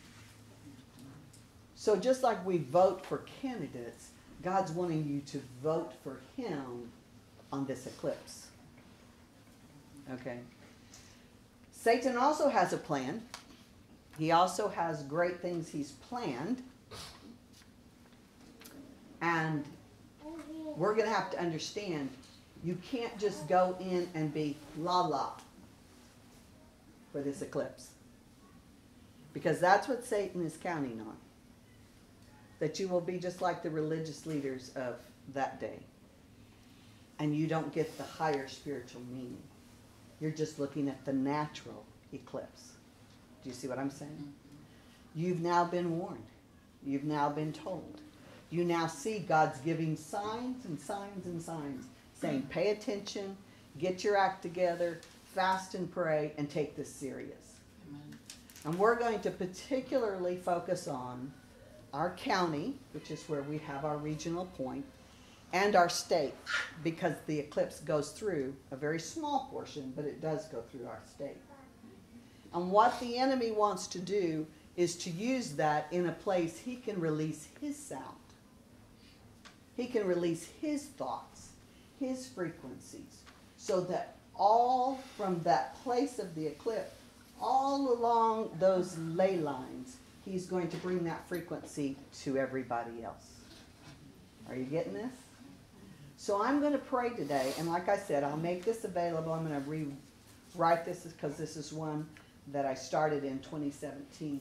So just like we vote for candidates, God's wanting you to vote for him on this eclipse. Okay. Satan also has a plan. He also has great things he's planned. And we're going to have to understand, you can't just go in and be la-la for this eclipse. Because that's what Satan is counting on. That you will be just like the religious leaders of that day. And you don't get the higher spiritual meaning. You're just looking at the natural eclipse. Do you see what I'm saying? You've now been warned. You've now been told. You now see God's giving signs and signs and signs, saying, pay attention, get your act together, fast and pray, and take this serious. Amen. And we're going to particularly focus on our county, which is where we have our regional point, and our state, because the eclipse goes through a very small portion, but it does go through our state. And what the enemy wants to do is to use that in a place he can release his sound. He can release his thoughts, his frequencies, so that all from that place of the eclipse, all along those ley lines, he's going to bring that frequency to everybody else. Are you getting this? So I'm going to pray today, and like I said, I'll make this available. I'm going to rewrite this because this is one that I started in twenty seventeen.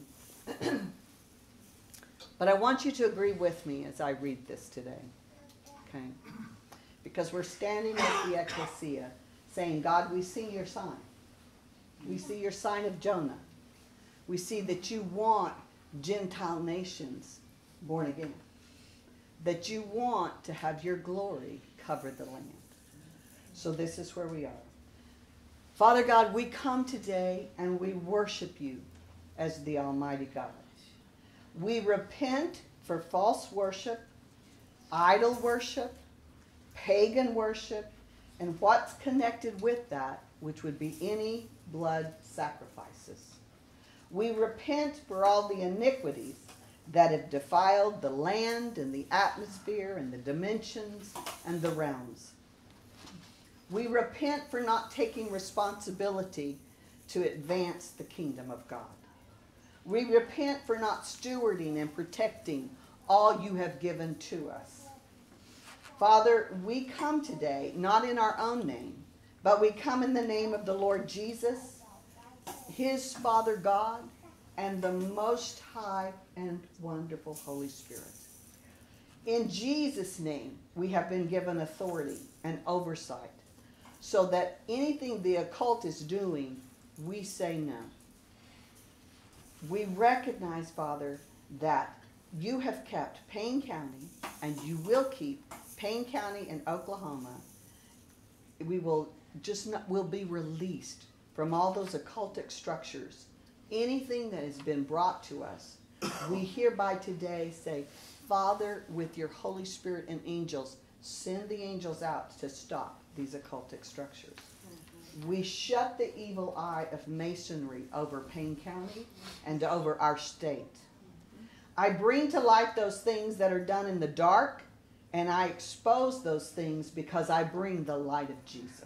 But I want you to agree with me as I read this today. Okay? Because we're standing at the ecclesia saying, God, we see your sign. We see your sign of Jonah. We see that you want Gentile nations born again. That you want to have your glory cover the land. So this is where we are. Father God, we come today and we worship you as the Almighty God. We repent for false worship, idol worship, pagan worship, and what's connected with that, which would be any blood sacrifices. We repent for all the iniquities that have defiled the land and the atmosphere and the dimensions and the realms. We repent for not taking responsibility to advance the kingdom of God. We repent for not stewarding and protecting all you have given to us. Father, we come today, not in our own name, but we come in the name of the Lord Jesus, his Father God, and the Most High and wonderful Holy Spirit. In Jesus' name, we have been given authority and oversight, so that anything the occult is doing, we say no. We recognize, Father, that you have kept Payne County, and you will keep Payne County and Oklahoma. We will just not, will be released from all those occultic structures. Anything that has been brought to us, we hereby today say, Father, with your Holy Spirit and angels, send the angels out to stop these occultic structures. Mm-hmm. We shut the evil eye of masonry over Payne County and over our state. Mm-hmm. I bring to light those things that are done in the dark, and I expose those things because I bring the light of Jesus.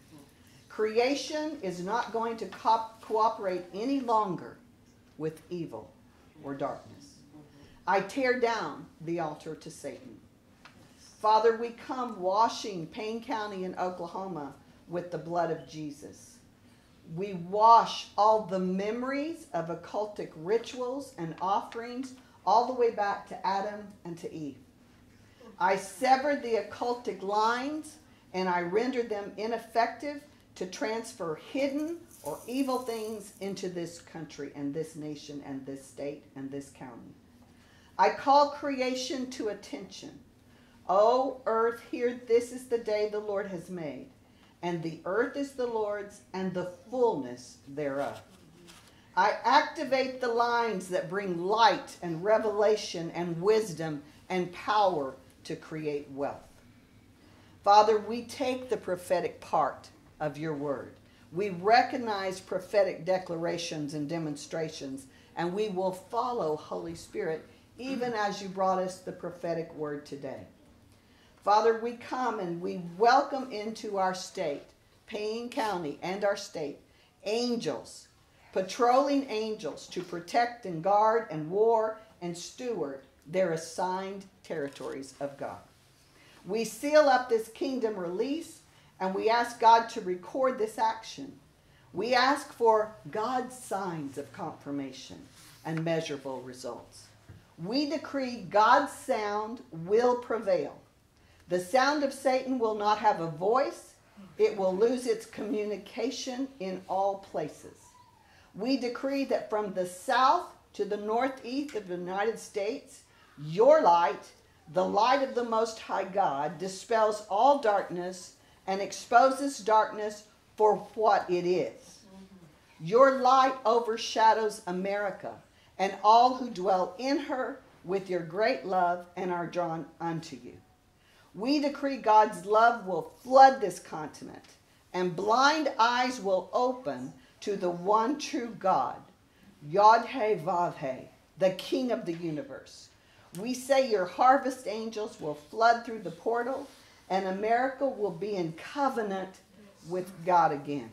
Creation is not going to co- cooperate any longer with evil or darkness. I tear down the altar to Satan. Father, we come washing Payne County and Oklahoma with the blood of Jesus. We wash all the memories of occultic rituals and offerings all the way back to Adam and to Eve. I severed the occultic lines and I rendered them ineffective to transfer hidden or evil things into this country and this nation and this state and this county. I call creation to attention. O earth, hear, this is the day the Lord has made, and the earth is the Lord's and the fullness thereof. I activate the lines that bring light and revelation and wisdom and power to create wealth. Father, we take the prophetic part of your word. We recognize prophetic declarations and demonstrations, and we will follow Holy Spirit even as you brought us the prophetic word today. Father, we come and we welcome into our state, Payne County and our state, angels, patrolling angels to protect and guard and war and steward their assigned territories of God. We seal up this kingdom release, and we ask God to record this action. We ask for God's signs of confirmation and measurable results. We decree God's sound will prevail. The sound of Satan will not have a voice. It will lose its communication in all places. We decree that from the south to the northeast of the United States, your light, the light of the Most High God, dispels all darkness and exposes darkness for what it is. Your light overshadows America and all who dwell in her with your great love and are drawn unto you. We decree God's love will flood this continent and blind eyes will open to the one true God, Yod-Heh-Vav-Heh, the King of the universe. We say your harvest angels will flood through the portal and America will be in covenant with God again.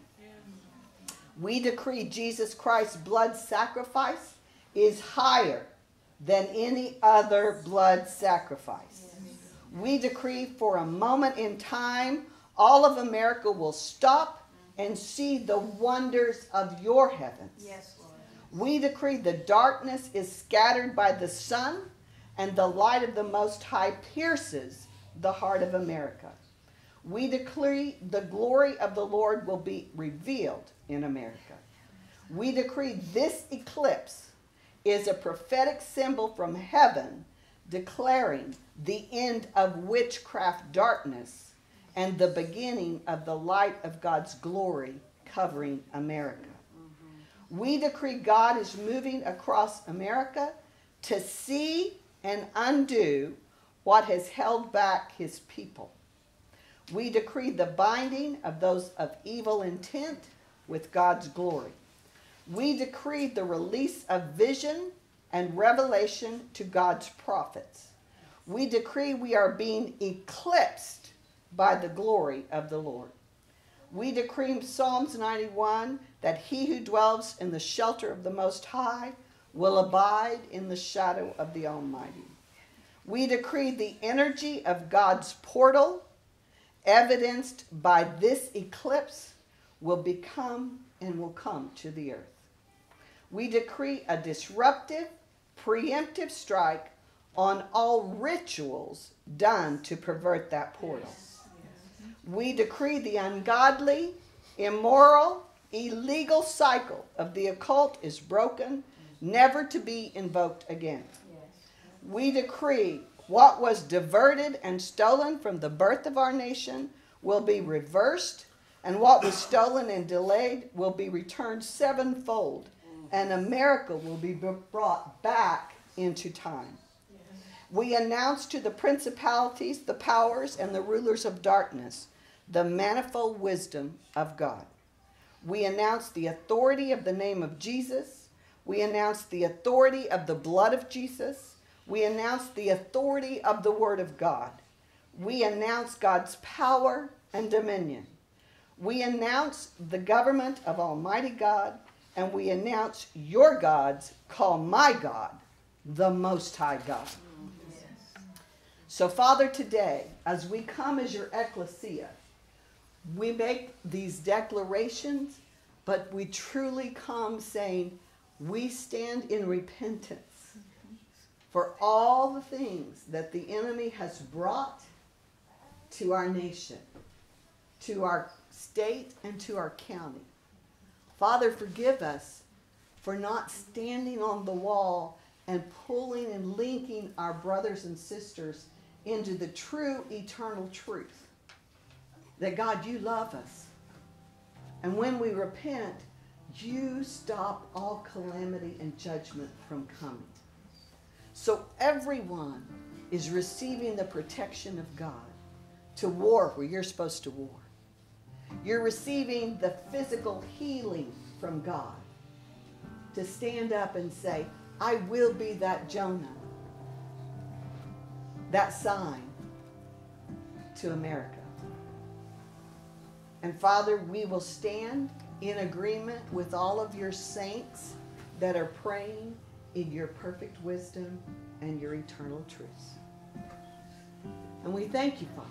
We decree Jesus Christ's blood sacrifice is higher than any other blood sacrifice. We decree for a moment in time, all of America will stop and see the wonders of your heavens. Yes, Lord. We decree the darkness is scattered by the sun and the light of the Most High pierces the heart of America. We decree the glory of the Lord will be revealed in America. We decree this eclipse is a prophetic symbol from heaven declaring the end of witchcraft darkness and the beginning of the light of God's glory covering America. Mm-hmm. We decree God is moving across America to see and undo what has held back his people. We decree the binding of those of evil intent with God's glory. We decree the release of vision and revelation to God's prophets. We decree we are being eclipsed by the glory of the Lord. We decree Psalms ninety-one that he who dwells in the shelter of the Most High will abide in the shadow of the Almighty. We decree the energy of God's portal, evidenced by this eclipse, will become and will come to the earth. We decree a disruptive, preemptive strike on all rituals done to pervert that portal. Yes. Yes. We decree the ungodly, immoral, illegal cycle of the occult is broken, never to be invoked again. Yes. We decree what was diverted and stolen from the birth of our nation will be reversed, and what was stolen and delayed will be returned sevenfold, and America will be brought back into time. Yes. We announce to the principalities, the powers, and the rulers of darkness the manifold wisdom of God. We announce the authority of the name of Jesus. We announce the authority of the blood of Jesus. We announce the authority of the Word of God. We announce God's power and dominion. We announce the government of Almighty God, and we announce your gods call my God the Most High God. Yes. So, Father, today, as we come as your ecclesia, we make these declarations, but we truly come saying we stand in repentance for all the things that the enemy has brought to our nation, to our state, and to our county. Father, forgive us for not standing on the wall and pulling and linking our brothers and sisters into the true eternal truth. That God, you love us. And when we repent, you stop all calamity and judgment from coming. So everyone is receiving the protection of God to war where you're supposed to war. You're receiving the physical healing from God to stand up and say, I will be that Jonah, that sign to America. And Father, we will stand in agreement with all of your saints that are praying in your perfect wisdom and your eternal truths. And we thank you, Father,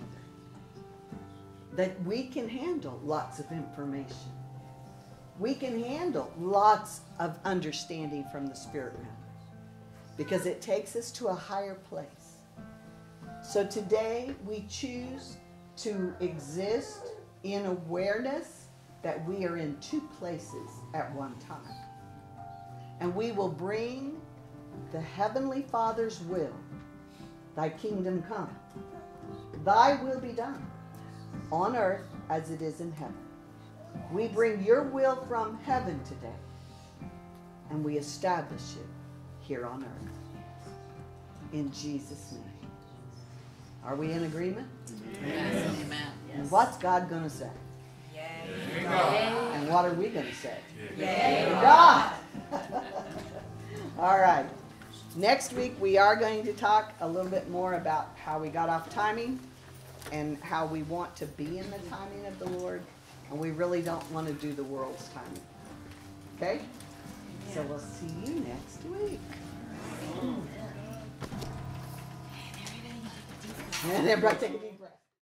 that we can handle lots of information. We can handle lots of understanding from the spirit realm because it takes us to a higher place. So today we choose to exist in awareness that we are in two places at one time. And we will bring the Heavenly Father's will, thy kingdom come, thy will be done on earth as it is in heaven. We bring your will from heaven today, and we establish it here on earth. In Jesus' name. Are we in agreement? Yes. Amen. And what's God going to say? Yay. And what are we going to say? Yay. God! All right. Next week, we are going to talk a little bit more about how we got off timing and how we want to be in the timing of the Lord. And we really don't want to do the world's timing. Okay? So we'll see you next week. And everybody take a deep breath.